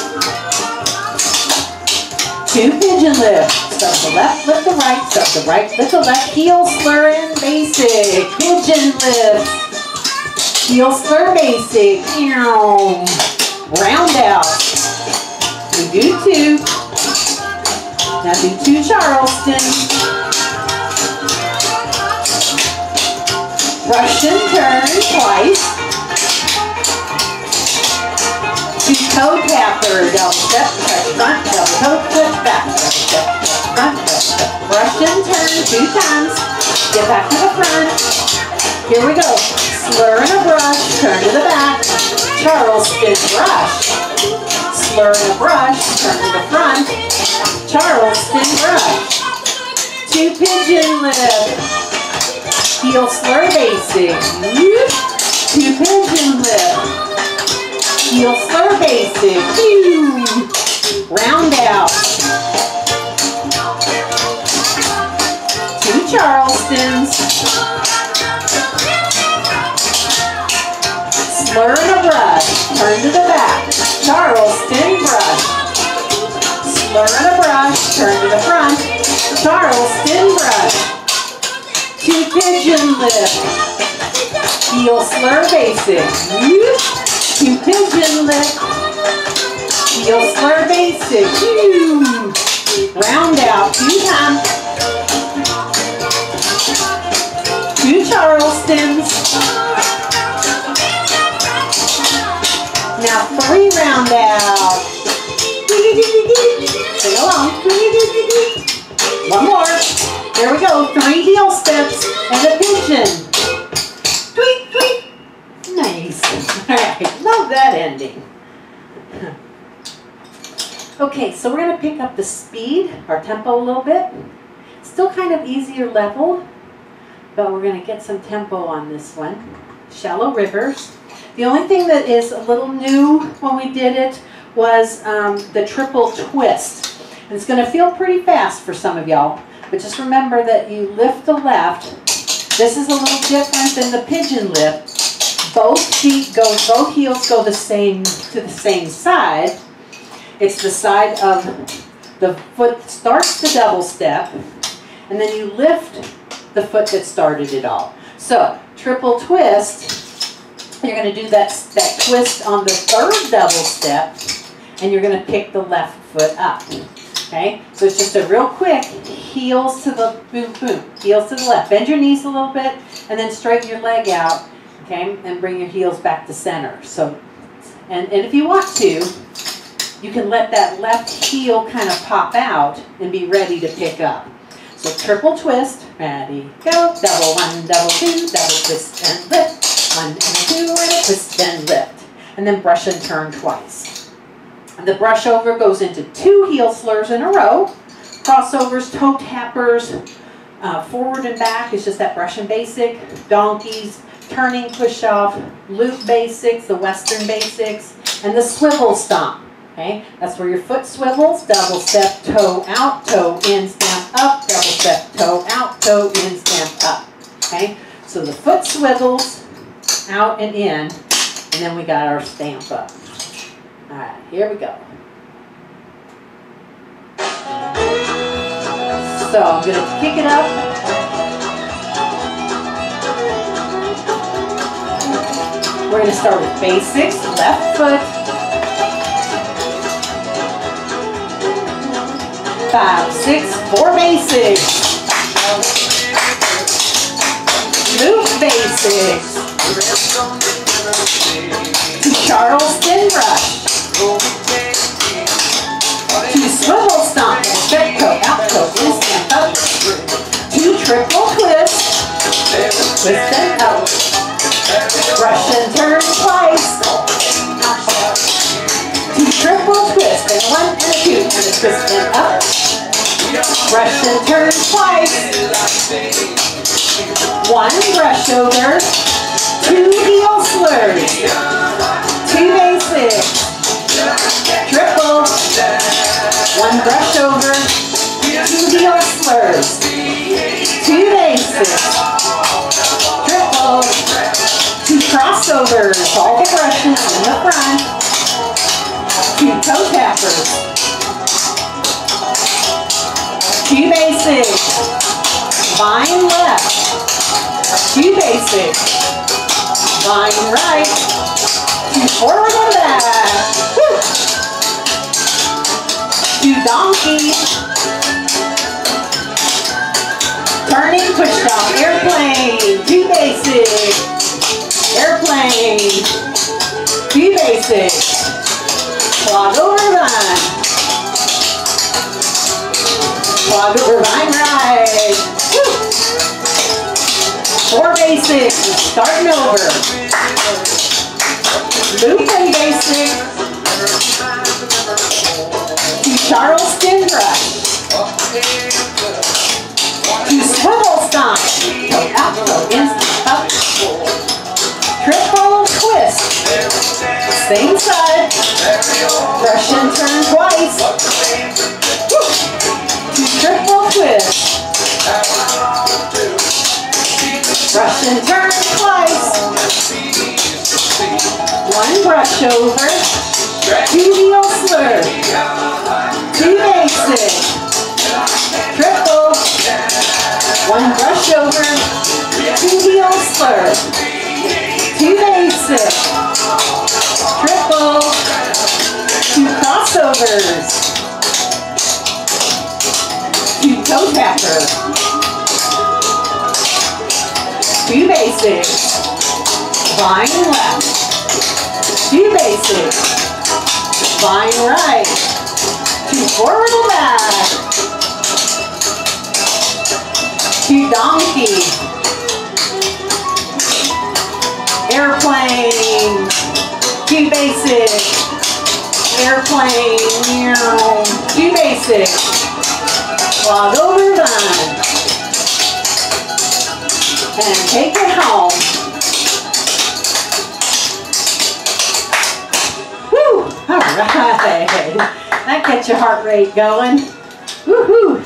Two pigeon lift. Start the left, lift the right, start the right, lift the left, heel slur in basic. Pigeon lift. Heel slur basic. Round out. We do two. Now do two Charleston. Brush and turn twice. Two toe tapper, double step, touch front, double toe, touch back, double step, touch front, double step. Brush and turn two times. Get back to the front. Here we go. Slur and a brush, turn to the back. Charleston brush. Slur and a brush, turn to the front. Charleston brush. Two pigeon lift. Heel slur basic. Two pigeon lift. Heel slur basic. Round out. Two Charlestons. Slur and a brush. Turn to the back. Charleston brush. Slur and a brush. Turn to the front. Charleston brush. Two pigeon lift. Heel slur basic. Two pigeon lift. Heel slur basic. Round out. Two times. Two Charlestons. Now three round out. Sing along. One more. There we go. Three heel steps and a pigeon. Tweet, tweet. Nice. All right. Love that ending. Okay, so we're going to pick up the speed, our tempo a little bit. Still kind of easier level, but we're going to get some tempo on this one. Shallow rivers. The only thing that is a little new when we did it was um, the triple twist. And it's going to feel pretty fast for some of y'all, but just remember that you lift the left. This is a little different than the pigeon lift. Both feet go, both heels go the same to the same side. It's the side of the foot that starts the double step, and then you lift the foot that started it all. So triple twist, you're going to do that, that twist on the third double step, and you're going to pick the left foot up. Okay, so it's just a real quick heels to the boom, boom, heels to the left. Bend your knees a little bit, and then straighten your leg out. Okay, and bring your heels back to center. So, and, and if you want to, you can let that left heel kind of pop out and be ready to pick up. So triple twist, ready, go, double one, double two, double twist and lift, one and two, and a twist and lift. And then brush and turn twice. And the brush over goes into two heel slurs in a row, crossovers, toe tappers, uh, forward and back is just that brush and basic, donkeys, turning push off, loop basics, the western basics, and the swivel stomp. Okay, that's where your foot swivels, double step, toe out, toe in, stamp up, double step, toe out, toe in, stamp up. Okay, so So the foot swivels out and in, and then we got our stamp up. All right, here we go. So I'm going to kick it up. We're going to start with basics, left foot. Five, six, four basics. Move basics. To Charleston brush. To swivel stomp, straight toe, out toe, twist and up. To triple twist. Twist and up. Brush and turn twice. To triple twist, and one and a two, and a twist and up. Brush and turn twice. One brush over. Two heel slurs. Two basics. Triple. One brush over. Two heel slurs. Two basics. Triple. Two crossovers. All the brushes in the front. Two toe tappers. Two basics. Vine left. Two basics. Vine right. Two forward and back. Woo. Two donkey. Turning push off. Airplane. Two basics. Airplane. Two basics. Clog over vine. Clog over vine right. Woo. Four basics. Starting over. Loop and basic. To Charleston brush. To swivel stomp. Toe out, toe in, up. Triple twist. Same side. Brush and turn twice. Woo. To triple twist. Brush and turn twice. One brush over. Two heel slur. Two basic. Triple. One brush over. Two heel slur. Two basic. Triple. Two crossovers. Two toe tapper. Two basics. Vine left. Two basics. Vine right. Two forward and back. Two donkey. Airplane. Two basics. Airplane. Two basics. Clog over vine. And take it home. Woo! All right. That gets your heart rate going. Woohoo!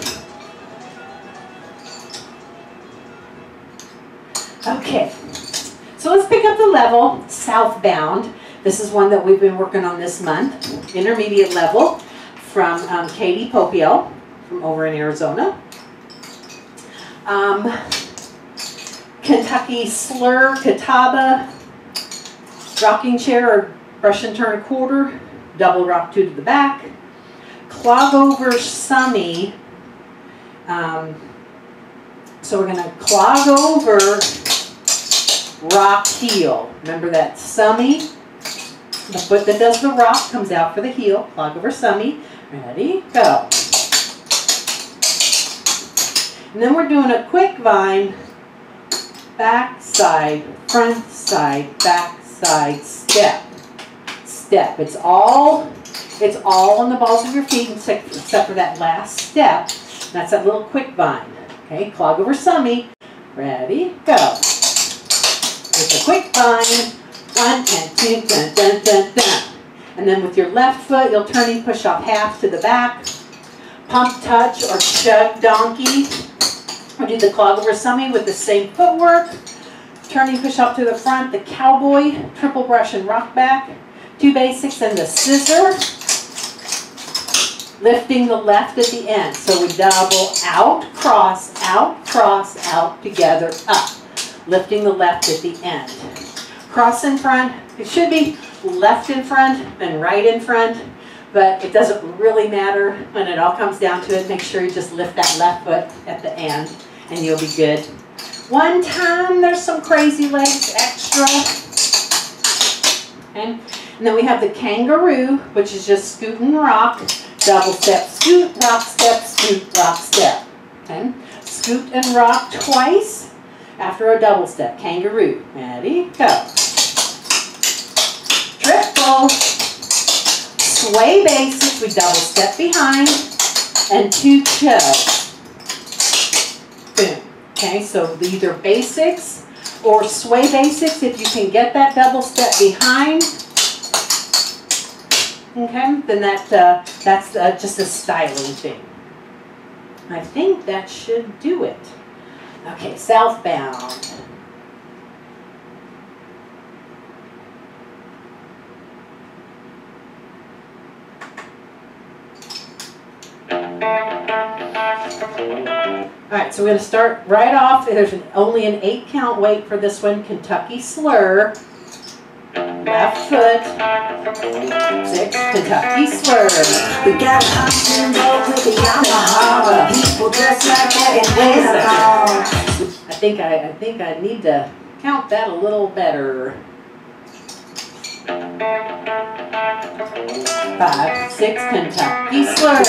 Okay. So let's pick up the level, southbound. This is one that we've been working on this month. Intermediate level from um, Katie Popio from over in Arizona. Um, Kentucky slur, Catawba, rocking chair or brush and turn a quarter, double rock two to the back, clog over summy. Um, so we're going to clog over, rock heel. Remember that summy, the foot that does the rock comes out for the heel, clog over summy. Ready, go. And then we're doing a quick vine. Back, side, front, side, back, side, step, step. It's all, it's all on the balls of your feet except, except for that last step. That's that little quick vine. Okay, clog over summy. Ready, go. With a quick vine, one and two, dun, dun, dun, dun. And then with your left foot, you'll turning push off half to the back. Pump touch or chug donkey. Or do the clog over summy with the same footwork. turning push up to the front, the cowboy, triple brush and rock back, two basics, and the scissor, lifting the left at the end. So we double out, cross, out, cross, out, together, up, lifting the left at the end. Cross in front, it should be left in front and right in front, but it doesn't really matter when it all comes down to it. Make sure you just lift that left foot at the end and you'll be good. One time, there's some crazy legs extra. Okay. And then we have the kangaroo, which is just scoot and rock, double step, scoot, rock, step, scoot, rock, step. Okay. Scoot and rock twice after a double step. Kangaroo. Ready? Go. Triple. Sway basics. We double step behind and two choke. Boom. Okay, so either basics or sway basics, if you can get that double step behind, okay, then that uh, that's uh, just a styling thing. I think that should do it. Okay, southbound. Alright, so we're going to start right off. There's an, only an eight count weight for this one. Kentucky slur. Left foot. Six. Kentucky slur. We got options with the Yamaha. People just like that in I think I, I think I need to count that a little better. Five, six, Kentucky slur.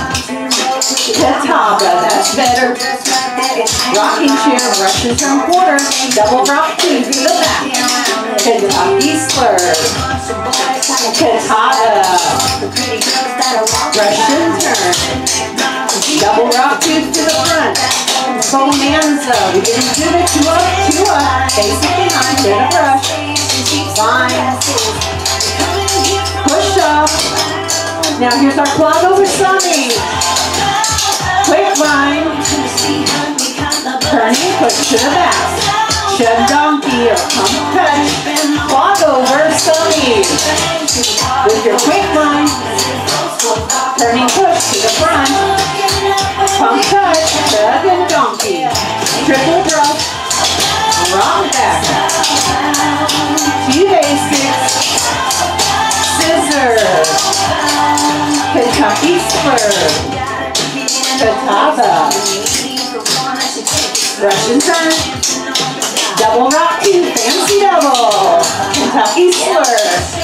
Catawba, that's better. Rocking chair, Russian turn quarter. Double rock two to the back. Kentucky slur. Catawba. Russian turn. Double rock two to the front. Bonanza. We didn't do it. Two up, two up. Basic behind, get a brush. Fine. Push up. Now here's our clog over Sunny. Quick line. Turning, push to the back. Shove donkey or pump touch. Clog over Sunny. With your quick line. Turning, push to the front. Pump touch. Shove and donkey. Triple brush. Rock back. Two basics. Scissor. Kentucky slur. Catawba. Russian turn. Double rock two. Fancy double. Kentucky slur.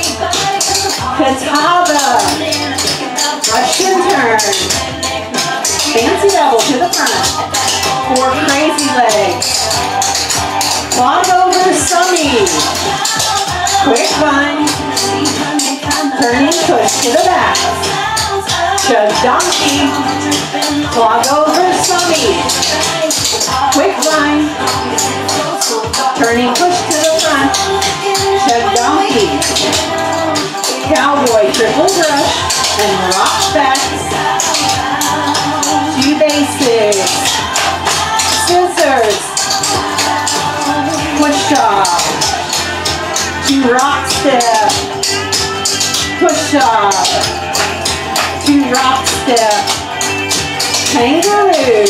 Catawba. Russian turn. Fancy double to the front. Four crazy legs. Clog over Sunny. Quick vine. Turning push to the back. Chug donkey. Clog over Sunny. Quick vine. Turning push to the front. Chug donkey. Cowboy triple brush and rock back. Two basics. Scissors. Push off. Two rock step. Push off. Two rock step. Kangaroo.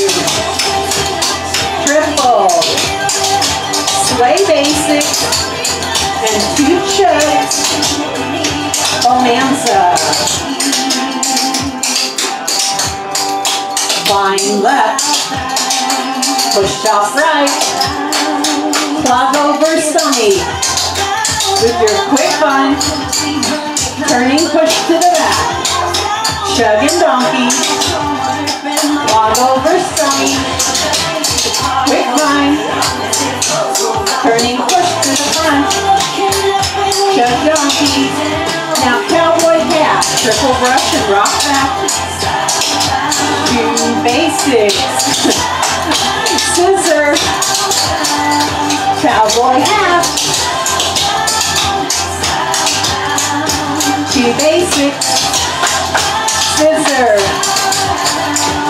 Triple. Sway basic. And two chugs. Bonanza. Vine left. Push off right. Clog over Sunny. With your quick vine. Turning push to the back. Chug and donkey. Clog over Sunny. Quick vine. Turning push to the front. Chug donkey. Now cowboy hat. Triple brush and rock back. Two basics. Scissor. Cowboy hat. Two basics. Scissor.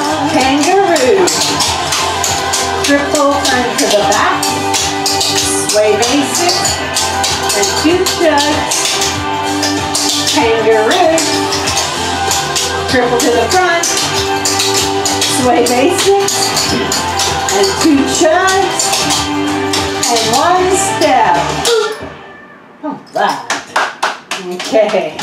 Kangaroo. Triple turn to the back. Sway basic, and two chugs. Kangaroo, triple to the front. Sway basic, and two chugs, and one step. Oh, that. Okay.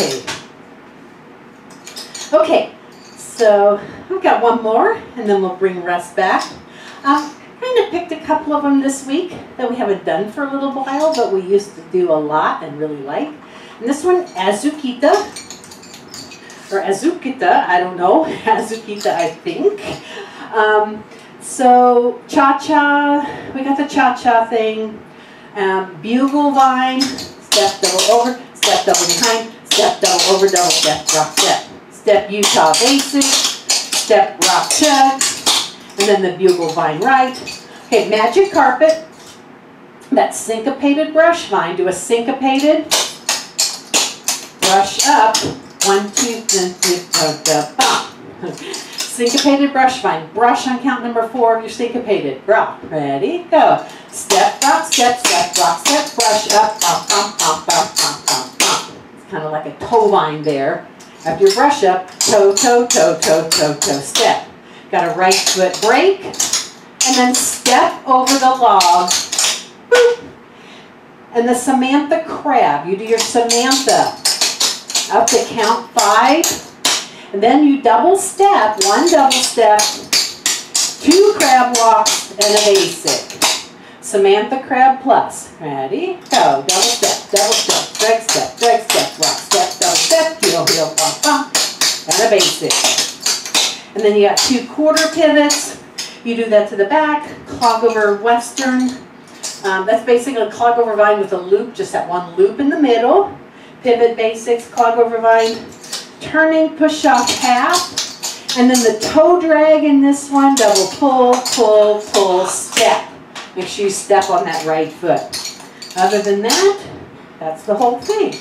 Okay, so I've got one more, and then we'll bring Russ back. Um, kind of picked a couple of them this week that we haven't done for a little while, but we used to do a lot and really like. And this one, Azuquita, or Azuquita, I don't know, Azuquita, I think. Um, so cha-cha, we got the cha-cha thing. Um, bugle vine, step double over, step double behind, step double over, double step, rock step. Step Utah basic, step rock chug, and then the bugle vine right. Okay, magic carpet, that syncopated brush vine. Do a syncopated brush up, one, two, three, four, five. Syncopated brush vine. Brush on count number four of your syncopated. Rock. Ready? Go. Step, rock, step, step, rock, step, brush up, bump, bump, bump, bump, bump, bump, bump. It's kind of like a toe vine there. After your brush up, toe, toe, toe, toe, toe, toe, step. Got a right foot break, and then step over the log. Boop. And the Samantha crab. You do your Samantha up to count five. And then you double step, one double step, two crab walks, and a basic. Samantha crab plus. Ready? Go. Double step, double step, drag step, drag step, rock step, double step, heel, heel, bump, bump, and a basic. And then you got two quarter pivots. You do that to the back, clog over western. Um, that's basically a clog over vine with a loop, just that one loop in the middle. Pivot basics, clog over vine. Turning push off half, and then the toe drag in this one, double pull, pull, pull, step. Make sure you step on that right foot. Other than that, that's the whole thing.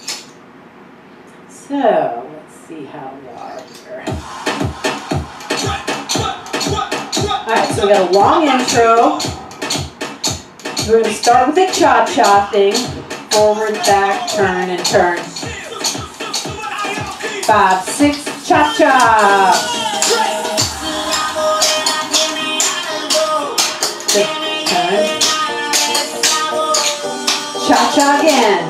So, let's see how we are here. Alright, so we got a long intro. We're going to start with a cha-cha thing. Forward, back, turn, and turn. Five, six, cha-cha. Six, turn. Cha-cha again.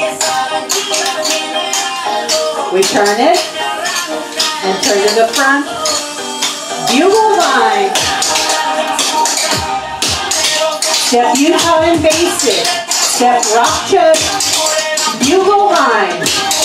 We turn it and turn to the front. Bugle vine. Step Utah and basic. Step rock chug. Bugle vine.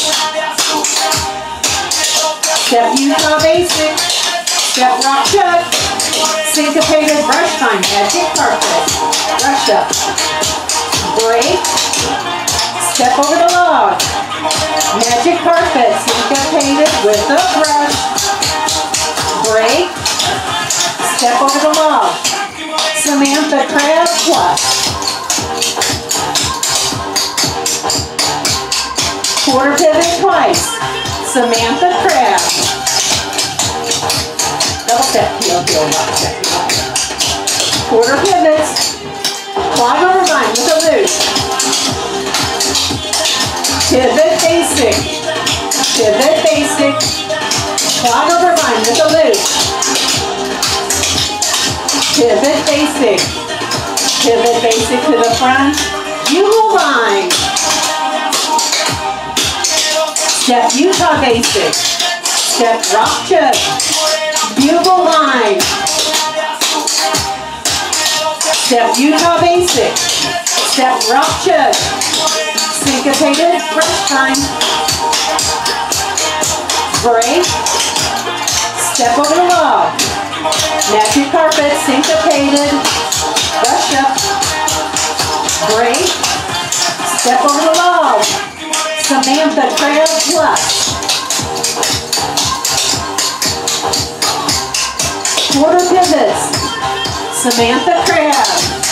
Step Utah basic, step rock chug, syncopated brush vine, magic carpet, brush up, break, step over the log, magic carpet, syncopated with the brush, break, step over the log, Samantha crab plus, quarter pivot twice, Samantha crab. Double step, heel, heel, rock step. Quarter pivots. Clog over vine with a loop. Pivot basic. Pivot basic. Clog over vine with a loop. Pivot basic. Pivot basic to the front. Bugle vine. Step Utah basic. Step rock chug. Bugle vine. Step Utah basic. Step rock chug. Syncopated brush vine. Break. Step over the log. Magic carpet. Syncopated. Brush up. Break. Step over the log. Samantha crab plus. Quarter pivots. Samantha crab.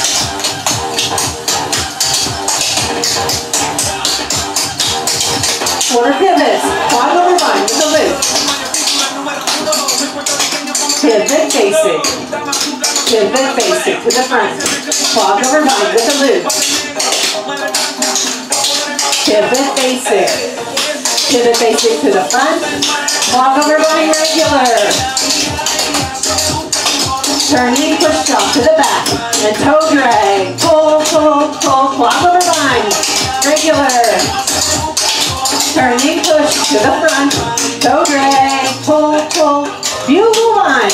Quarter pivots. Clog over vine with a loop. Pivot basic. Pivot basic to the front. Clog over vine with a loop. Pivot basic. Pivot basic to the front. Clog over vine regular. Turning push off to the back. And toe drag. Pull, pull, pull. Clog over vine. Regular. Turning push to the front. Toe drag. Pull, pull. Bugle line.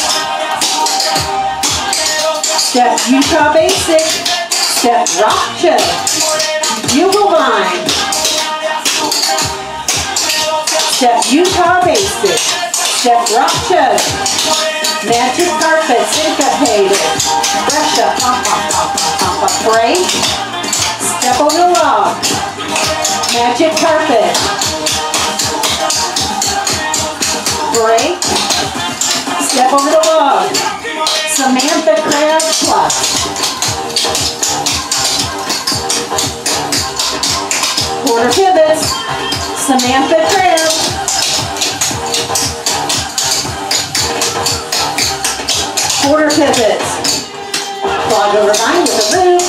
Step Utah basic. Step rock chip. Bugle line. Step Utah basic. Step rock chip. Magic carpet syncopated. Russia pump pump pump pump pump. Break. Step over the log. Magic carpet. Break. Step over the log. Samantha Crab Plus. Quarter pivots. Samantha Crab. Quarter pivots. Clog over vine with a loop.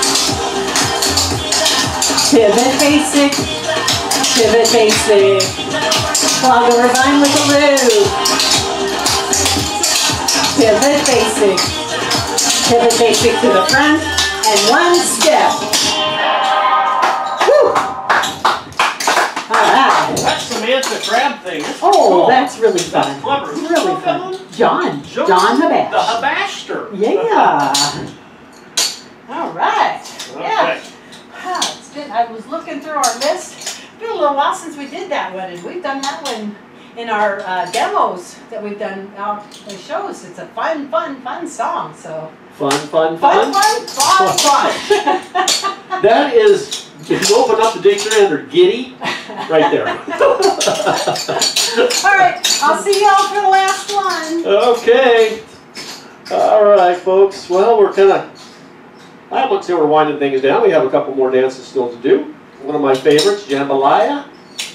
Pivot basic. Pivot basic. Clog over vine with a loop. Pivot basic. Pivot basic to the front. And one step. Woo! Alright. That Samantha Crab thing. That's Oh, cool. that's really fun. That's clever. Who Really wrote that fun. one? John. John. John The Habash. Habashter. Yeah. All right. Yeah. Okay. Huh, it's been, I was looking through our list. It's been a little while since we did that one, and we've done that one in our uh, demos that we've done out the shows. It's a fun, fun, fun song. So Fun, fun, fun, fun. fun, fun, fun. That is, if you open up the dictionary under giddy, right there. All right, I'll see y'all for the last one. Okay. All right, folks. Well, we're kind of, I wouldn't say we're winding things down. We have a couple more dances still to do. One of my favorites, Jambalaya.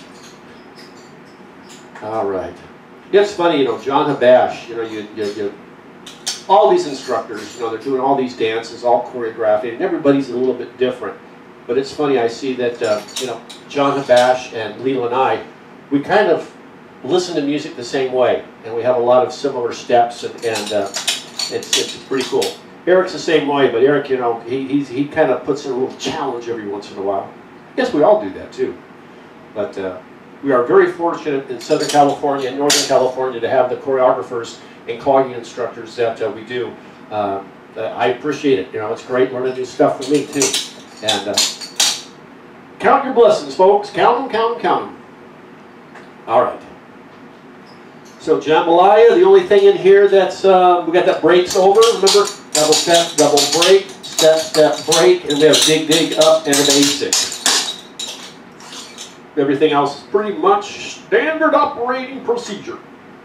All right. Yeah, it's funny, you know, John Habash, you know, you, you, you, all these instructors, you know, they're doing all these dances, all choreographed, and everybody's a little bit different. But it's funny, I see that, uh, you know, John Habash and Leland and I, we kind of listen to music the same way, and we have a lot of similar steps, and, and uh, it's, it's pretty cool. Eric's the same way, but Eric, you know, he, he's, he kind of puts in a little challenge every once in a while. I guess we all do that too. But uh, we are very fortunate in Southern California and Northern California to have the choreographers and clogging instructors that uh, we do. Uh, I appreciate it. You know, it's great learning new stuff for me too. And uh, count your blessings, folks. Count them, count them, count them. All right. So Jambalaya, the only thing in here that's, uh, we got that breaks over, remember? Double step, double break, step, step, break, and we have dig, dig, up, and a basic. Everything else is pretty much standard operating procedure.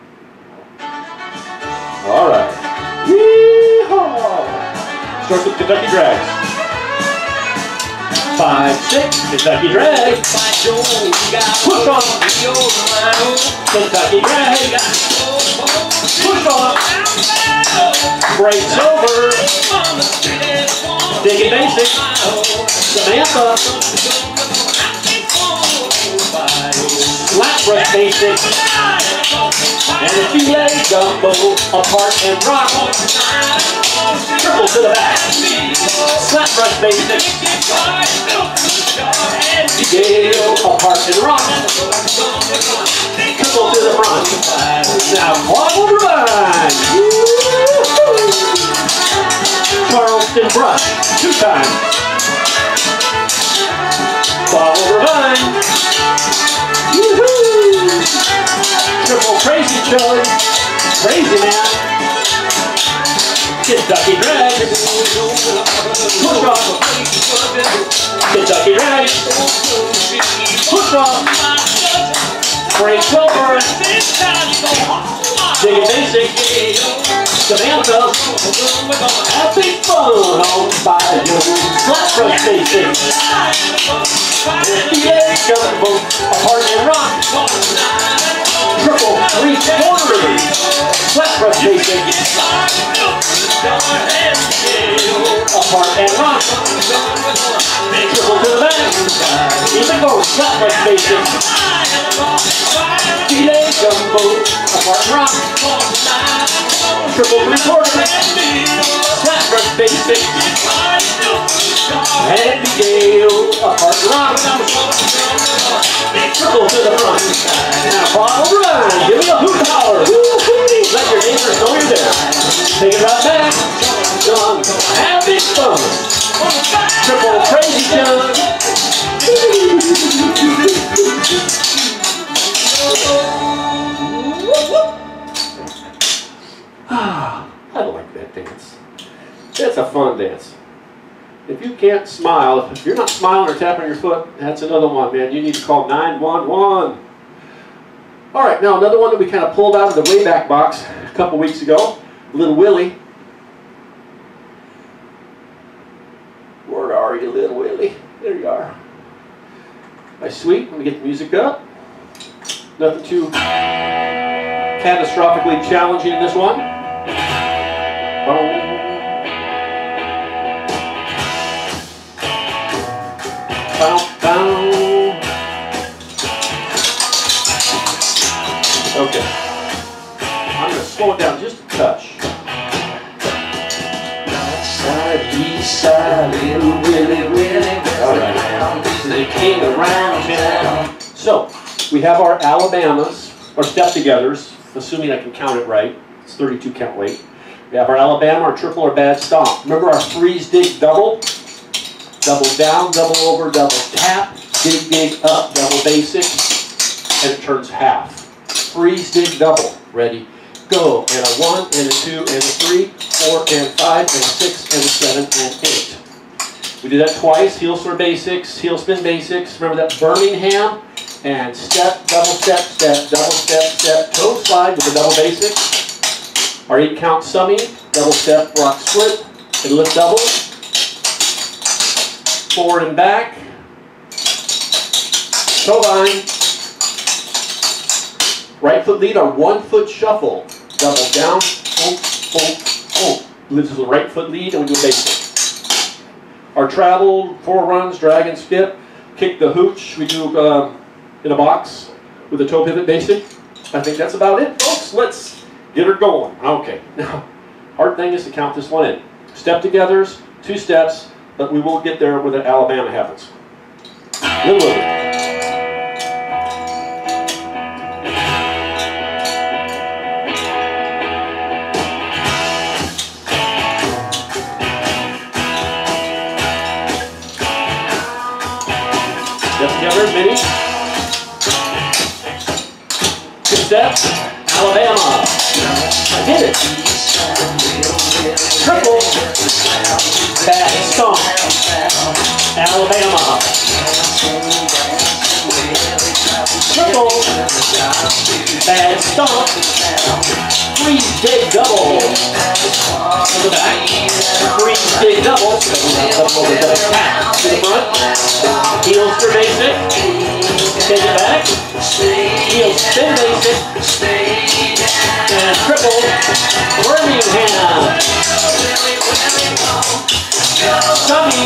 All right. Yee-haw! Start with Kentucky drags. Five, six, Kentucky drag. Push on. Kentucky drag. Push on. Breaks over. Dig it basic. Samantha. Flat brush basic. And a two leg gumbo. Apart and rock. Triple to the back. Flat brush basic. Gale, apart and rock. Triple to the front. Now clog over vine. Charleston brush. Two times. Clog over vine. Woohoo! Triple crazy chug. Crazy man. Kentucky drag. Push off. Kentucky drag. Push off. Breaks over. Dig it basic. Samantha. Having fun on fire. Flat brush basic. Fifty leg gumbo. Apart and rock. Triple three quarters. Flat brush basic. going, slap like basic. Delay jumbo, apart rock. Triple three quarter. Slap like basic. Heavy Gale, apart rock. Triple to the front. Now bottle run. Give me a hoop power. Let your neighbors know you're there. Take it right back. John, having fun. Triple crazy jump. Ah, I like that dance. That's a fun dance. If you can't smile, if you're not smiling or tapping your foot, that's another one, man. You need to call nine one one. All right, now another one that we kind of pulled out of the Wayback Box a couple weeks ago, Little Willie. Where are you, Little Willie? There you are. Nice, sweet. Let me get the music up. Nothing too catastrophically challenging in this one. Boom. Bow, bow. Okay. I'm going to slow it down just a touch. Side, east side, Little Willie, Willie. All right. The king around town. So, we have our Alabamas, our step-togethers, assuming I can count it right. It's thirty-two count weight. We have our Alabama, our triple, or bad stomp. Remember our freeze, dig, double? Double down, double over, double tap, dig, dig, up, double basic, and it turns half. Freeze, dig, double. Ready, go. And a one, and a two, and a three, four, and five, and six, and seven, and eight. We do that twice. Heel spin basics, heel spin basics. Remember that Birmingham? And step, double step, step, double step, step, toe slide with a double basic. Our eight count summing, double step, rock split, and lift double. Forward and back. Toe line. Right foot lead, our one foot shuffle. Double down, boom, boom, boom. Lift to the right foot lead, and we do a basic. Our travel, four runs, drag and skip. Kick the hooch, we do uh, in a box with a toe pivot basic. I think that's about it, folks. Let's get her going. Okay, now, hard thing is to count this one in. Step-togethers, two steps, but we will get there when the Alabama happens. Little Willie. Step-together, mini. Two steps, Alabama. I did it. Triple, bad stomp, Alabama. Triple, bad stomp, freeze, dig, double. To the back, freeze, dig, double. Double over, double tap to the front. Heels for basic. Take it back. Heels spin basic. And triple, Birmingham. Tummy.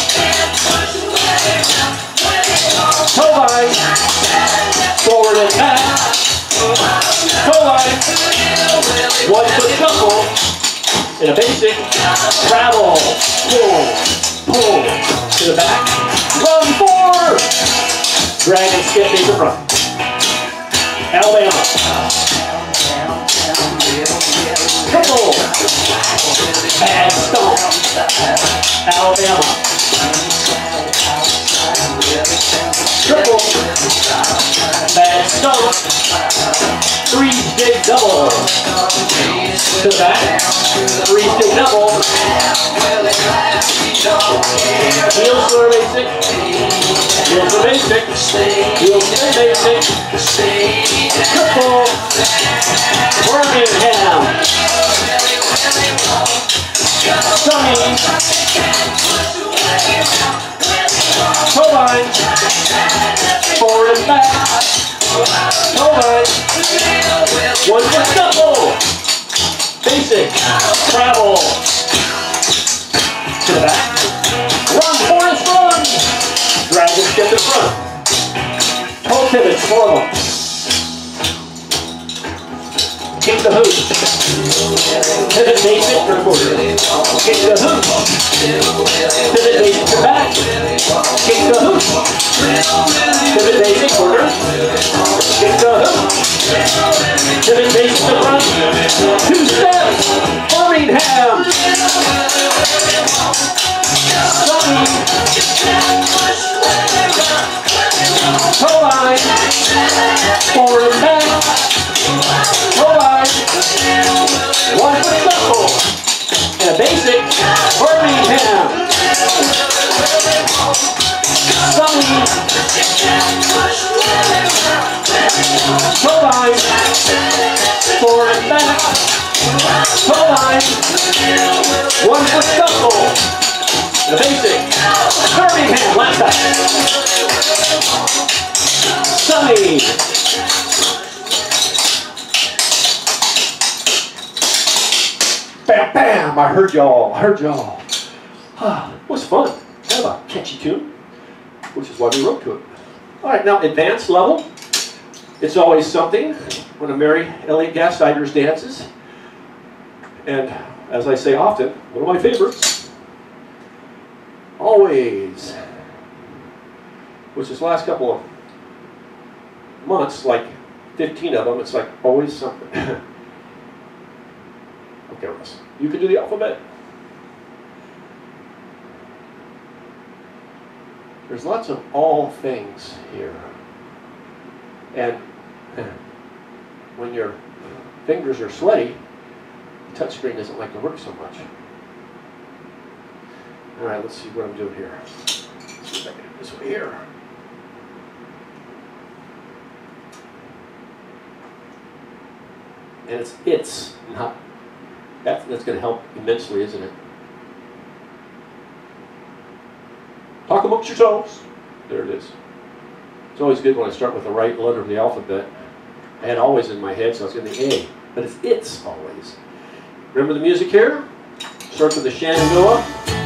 Toe line. Forward and back. Toe line. One foot shuffle. In a basic. Travel. Pull. Pull. To the back. Run forward. Drag and skip into front. Alabama. Triple. Bad stomp. Alabama. Triple. Bad stomp. Three dig double. To the back. Three dig double. Heels for basic. Heels for basic. Heels for basic. Triple. Birmingham. Stunning. Toe line. Forward and back. Toe line. One foot double. Basic. Travel. To the back. Run, Forrest, run. Drag and skip in front. There's four of them. Kick the hoop. Pivot basic for quarter. Kick the hoop. Pivot basic for back. Kick the hoop. Pivot basic quarter. Kick the hoop. Pivot basic to front. Two steps. Birmingham. Sunny. Toe line. Forward and back. Toe line. One foot shuffle. And a basic. Birmingham. Sunny. Toe line. Forward and back. Toe line. One foot shuffle. And a basic. Birmingham. Last time. Sunny. Bam, bam! I heard y'all. I heard y'all. Ah, it was fun. Kind of a catchy tune, which is why we wrote to it. All right, now advanced level. It's always something when a Mary Elliott Gassiders dances. And as I say often, one of my favorites, Always. Which this last couple of months, like fifteen of them, it's like always something. Okay, Russ, you can do the alphabet. There's lots of all things here. And when your fingers are sweaty, the touchscreen doesn't like to work so much. All right, let's see what I'm doing here. Let's see if I can do this way here. And it's it's not, that's, that's going to help immensely, isn't it? Talk amongst yourselves. There it is. It's always good when I start with the right letter of the alphabet. I had always in my head, so I was getting the A. But it's it's always. Remember the music here? Starts with the Shenandoah.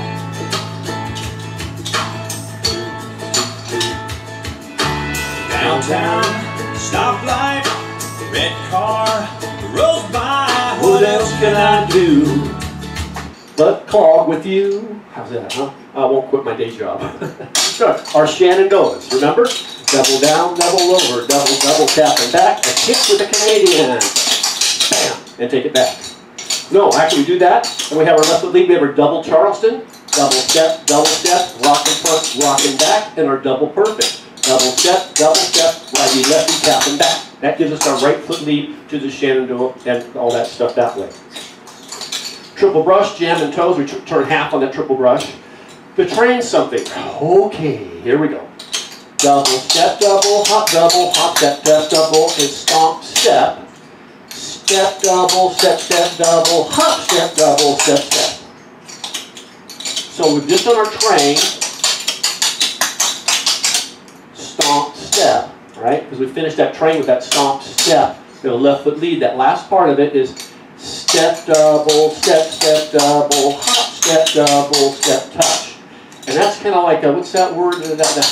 Downtown, stoplight, red car, rolls by. What else can I do but clog with you? How's that, huh? I won't quit my day job. Our Shenandoahs, remember? Double down, double over, double, double tap and back. A kick with a Canadian. Bam, and take it back. No, actually we do that, and we have our left foot lead. We have our double Charleston, double step, double step, rock in front, rock in back, and our double perfect. Double step, double step, righty, lefty, tap and back. That gives us our right foot lead to the Shenandoah and all that stuff that way. Triple brush, jam and toes. We turn half on that triple brush. To train something. Okay, here we go. Double step, double, hop, double, hop, step, step, double, and stomp, step. Step, double, step, step, double, hop, step, double, step, step. So we've just done our train. Stomp, step, right? Because we finished that train with that stomp, step. The left foot lead. That last part of it is step, double, step, step, double, hop, step, double, step, touch. And that's kind of like, a, what's that word? That, that,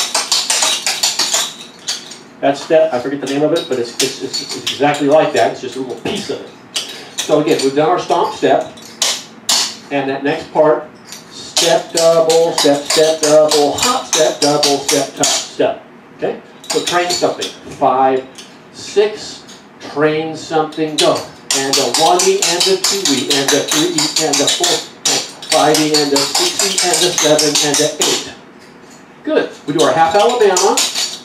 that step, I forget the name of it, but it's, it's, it's, it's exactly like that. It's just a little piece of it. So again, we've done our stomp step. And that next part, step, double, step, step, double, hop, step, double, step, touch, step. Okay? So train something. Five, six, train something, go. And a one-E and a two-E and a three-E and a four, five-E and a six-E and a seven and a eight. Good. We do our half Alabama.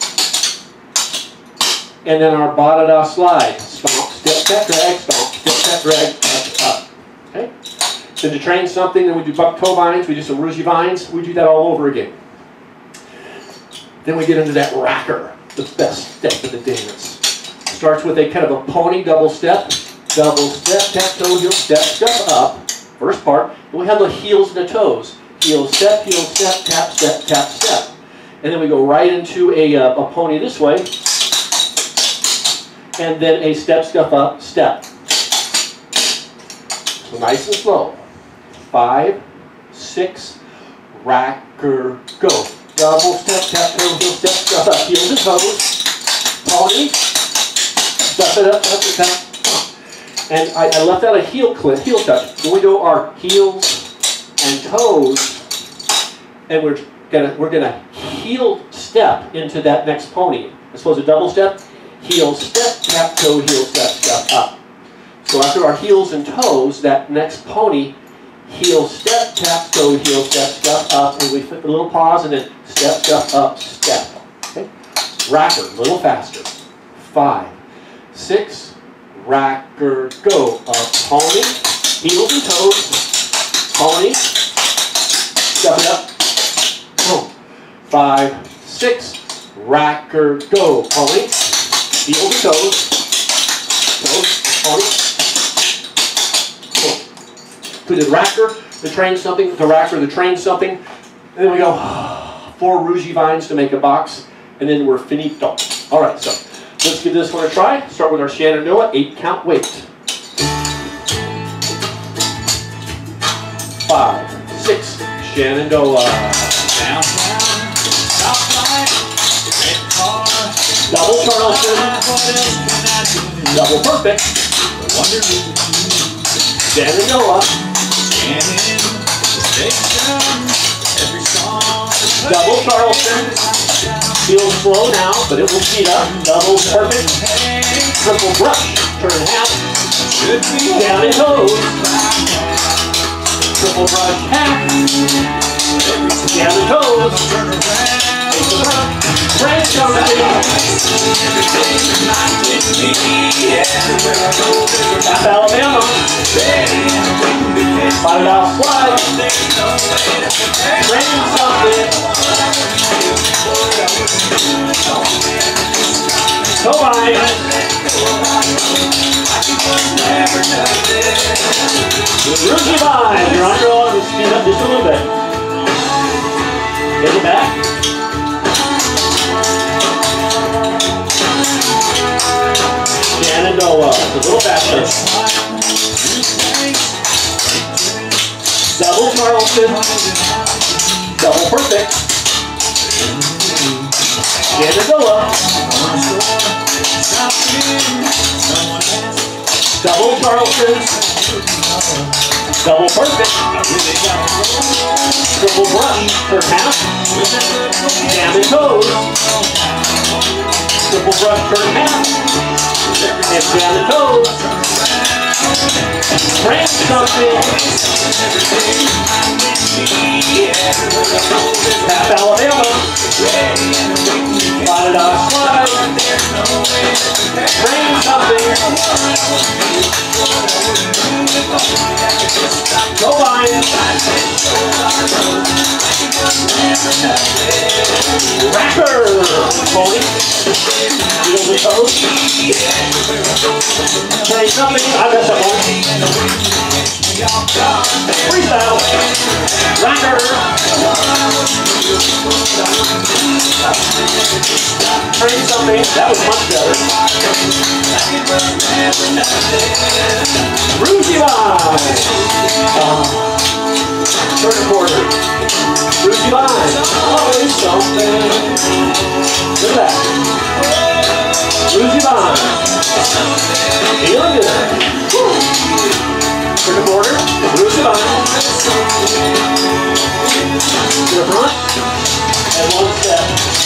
And then our ba-da-da slide. Stomp, step, step, drag, stomp, step, step, drag, touch, up. Okay? Then to train something, then we do buck toe vines, we do some Rougie vines, we do that all over again. Then we get into that racker, the best step of the dance. Starts with a kind of a pony double step, double step, tap, toe, heel, step, step up. First part. Then we have the heels and the toes. Heel, step, heel, step, tap, step, tap, step. And then we go right into a, uh, a pony this way. And then a step, step up, step. So nice and slow. Five, six, racker, go. Double step, tap, toe, heel, step, step up, heels and toes. pony. Step it up, up, up, up. And I, I left out a heel clip, heel touch. Then we go our heels and toes, and we're gonna we're gonna heel step into that next pony. I suppose a double step, heel step, tap, toe, heel step, step up. So after our heels and toes, that next pony, heel step, tap, toe, heel step, step up, and we fit the little pause, and then step, step, up, step. Okay? Racker, a little faster. Five, six, racker, go. Up, pony, heels and toes, pony, step it up. Boom. Five, six, racker, go. Pony, heels and toes, toes, pony. We did racker, the train something, the racker, the train something, and then we go four rougie vines to make a box, and then we're finito. All right, so let's give this one a try. Start with our Shenandoah, eight count wait. Five, six, Shenandoah. Downtown, stoplight, red car. Double Charleston, What else can I do? double perfect, Wonder if you Shenandoah, can the station. Every song. double Charleston, feels slow now, but it will speed up, double perfect, Hey, triple brush, turn half, should be down and toes, triple brush half, down and toes, turn around. Brain something, half Alabama, five out slide, brain something, so I, Rookie Vine, you're on your own, just speed up just a little bit, get it back. Shenandoah, a little faster. Double Charleston, double perfect. Shenandoah, double Charleston, double perfect. Triple brush, turn half. Jam and toes. Triple brush, turn half. And down the toes. Train something. Half Alabama. Slide it off, slide. Train something. Go by it. Racker. Pony. Heels and toes. Train something. I got that one. Freestyle. Racker. Train something. That was much better. Rookie Vine. Uh, third quarter. Rookie Vine. Always something. Look at that. Rookie Vine. Feeling good. Third quarter. Rookie Vine. To the front. And one step.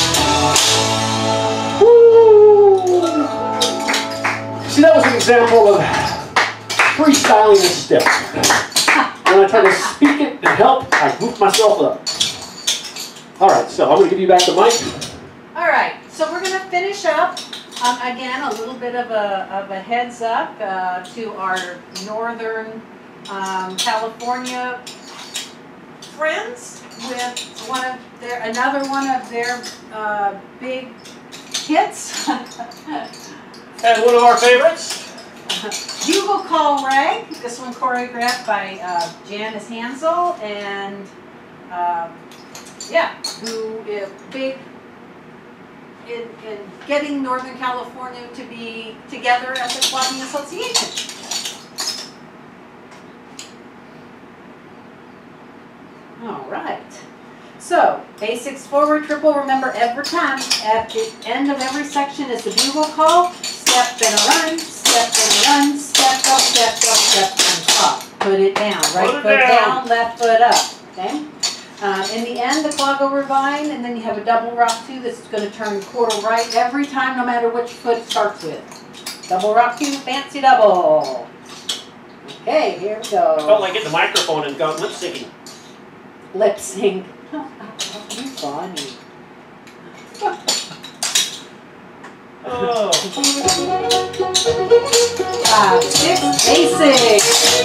Woo! See, that was an example of freestyling a step. When I try to speak it and help, I goof myself up. All right, so I'm going to give you back the mic. All right, so we're going to finish up. Um, again, a little bit of a, of a heads up uh, to our Northern um, California friends with one of their, another one of their uh, big hits. And one of our favorites. Bugle Call Rag, this one choreographed by uh, Janice Hansel, and um, yeah, who is big in, in getting Northern California to be together as a clubbing association. All right. So, basics forward, triple, remember every time, at the end of every section is the bugle call. Step and a run, step and a run, step up, step up, step and up. Put it down, right Put it foot down. down, left foot up, okay? Uh, in the end, the clog over vine, and then you have a double rock two that's going to turn quarter right every time, no matter which foot it starts with. Double rock two, fancy double. Okay, here we I felt go. like getting the microphone and got lip syncing. Lip sync. You funny. Oh. Five, six, basic.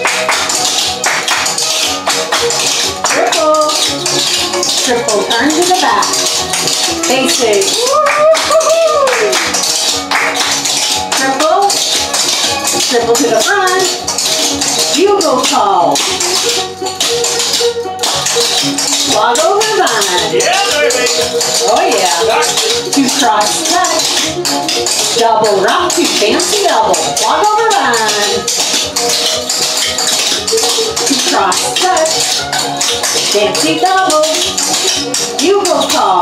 Triple. Triple, turn to the back. Basic. Triple. Triple to the front. Bugle call. Log over vine. Yeah, baby. Oh yeah. Two cross touch. Double rock, two fancy double. Log over vine. Two cross touch. Fancy double. Bugle call.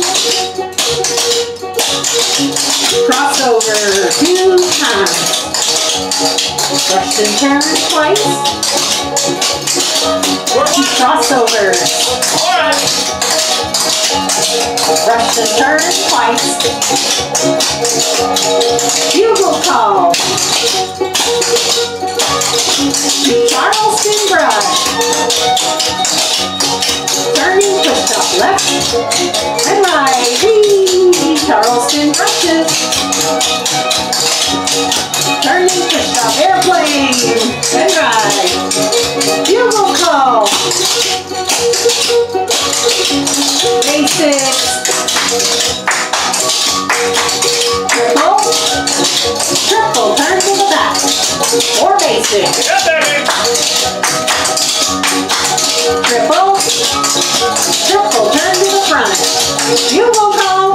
Crossover two times. Brush and turn twice. Two crossovers. Alright. Brush and turn twice. Bugle call. Charleston brush. Turning push up left and right. Whee! Charleston brushes. Turning push up airplane and right. Bugle call. Basics. Triple. Triple, turn to the back. Or basic. Yeah, baby. Triple. Triple, turn to the front. Bugle call.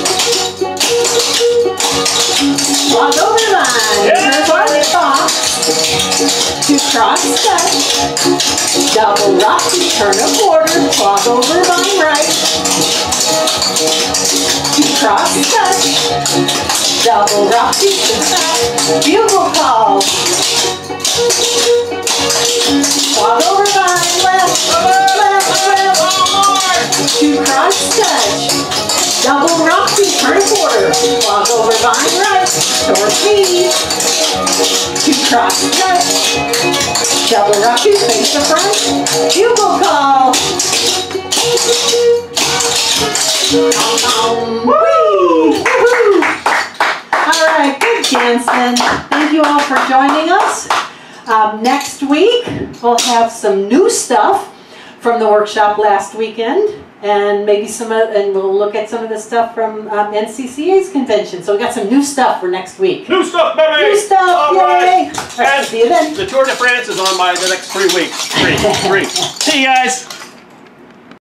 Walk over the line. Yeah. Turn toward the box. Two cross touch. Double rock, turn a quarter. Walk over line right. Two cross touch. Double rock, to the back. Bugle call. Walk over line left. Left, left. Two cross touch. Double rock, turn a quarter. Walk over vine right. Toward speed. Two cross touch. Double rock, face the front. Bugle call. Um, whee! Woohoo! All right, good dancing. Thank you all for joining us. Um, next week, we'll have some new stuff from the workshop last weekend, and maybe some, uh, and we'll look at some of the stuff from um, N C C A's convention. So we got some new stuff for next week. New stuff, baby. New stuff, All yay! right. All right, And see you then. the Tour de France is on by the next three weeks. Three, three. See you guys.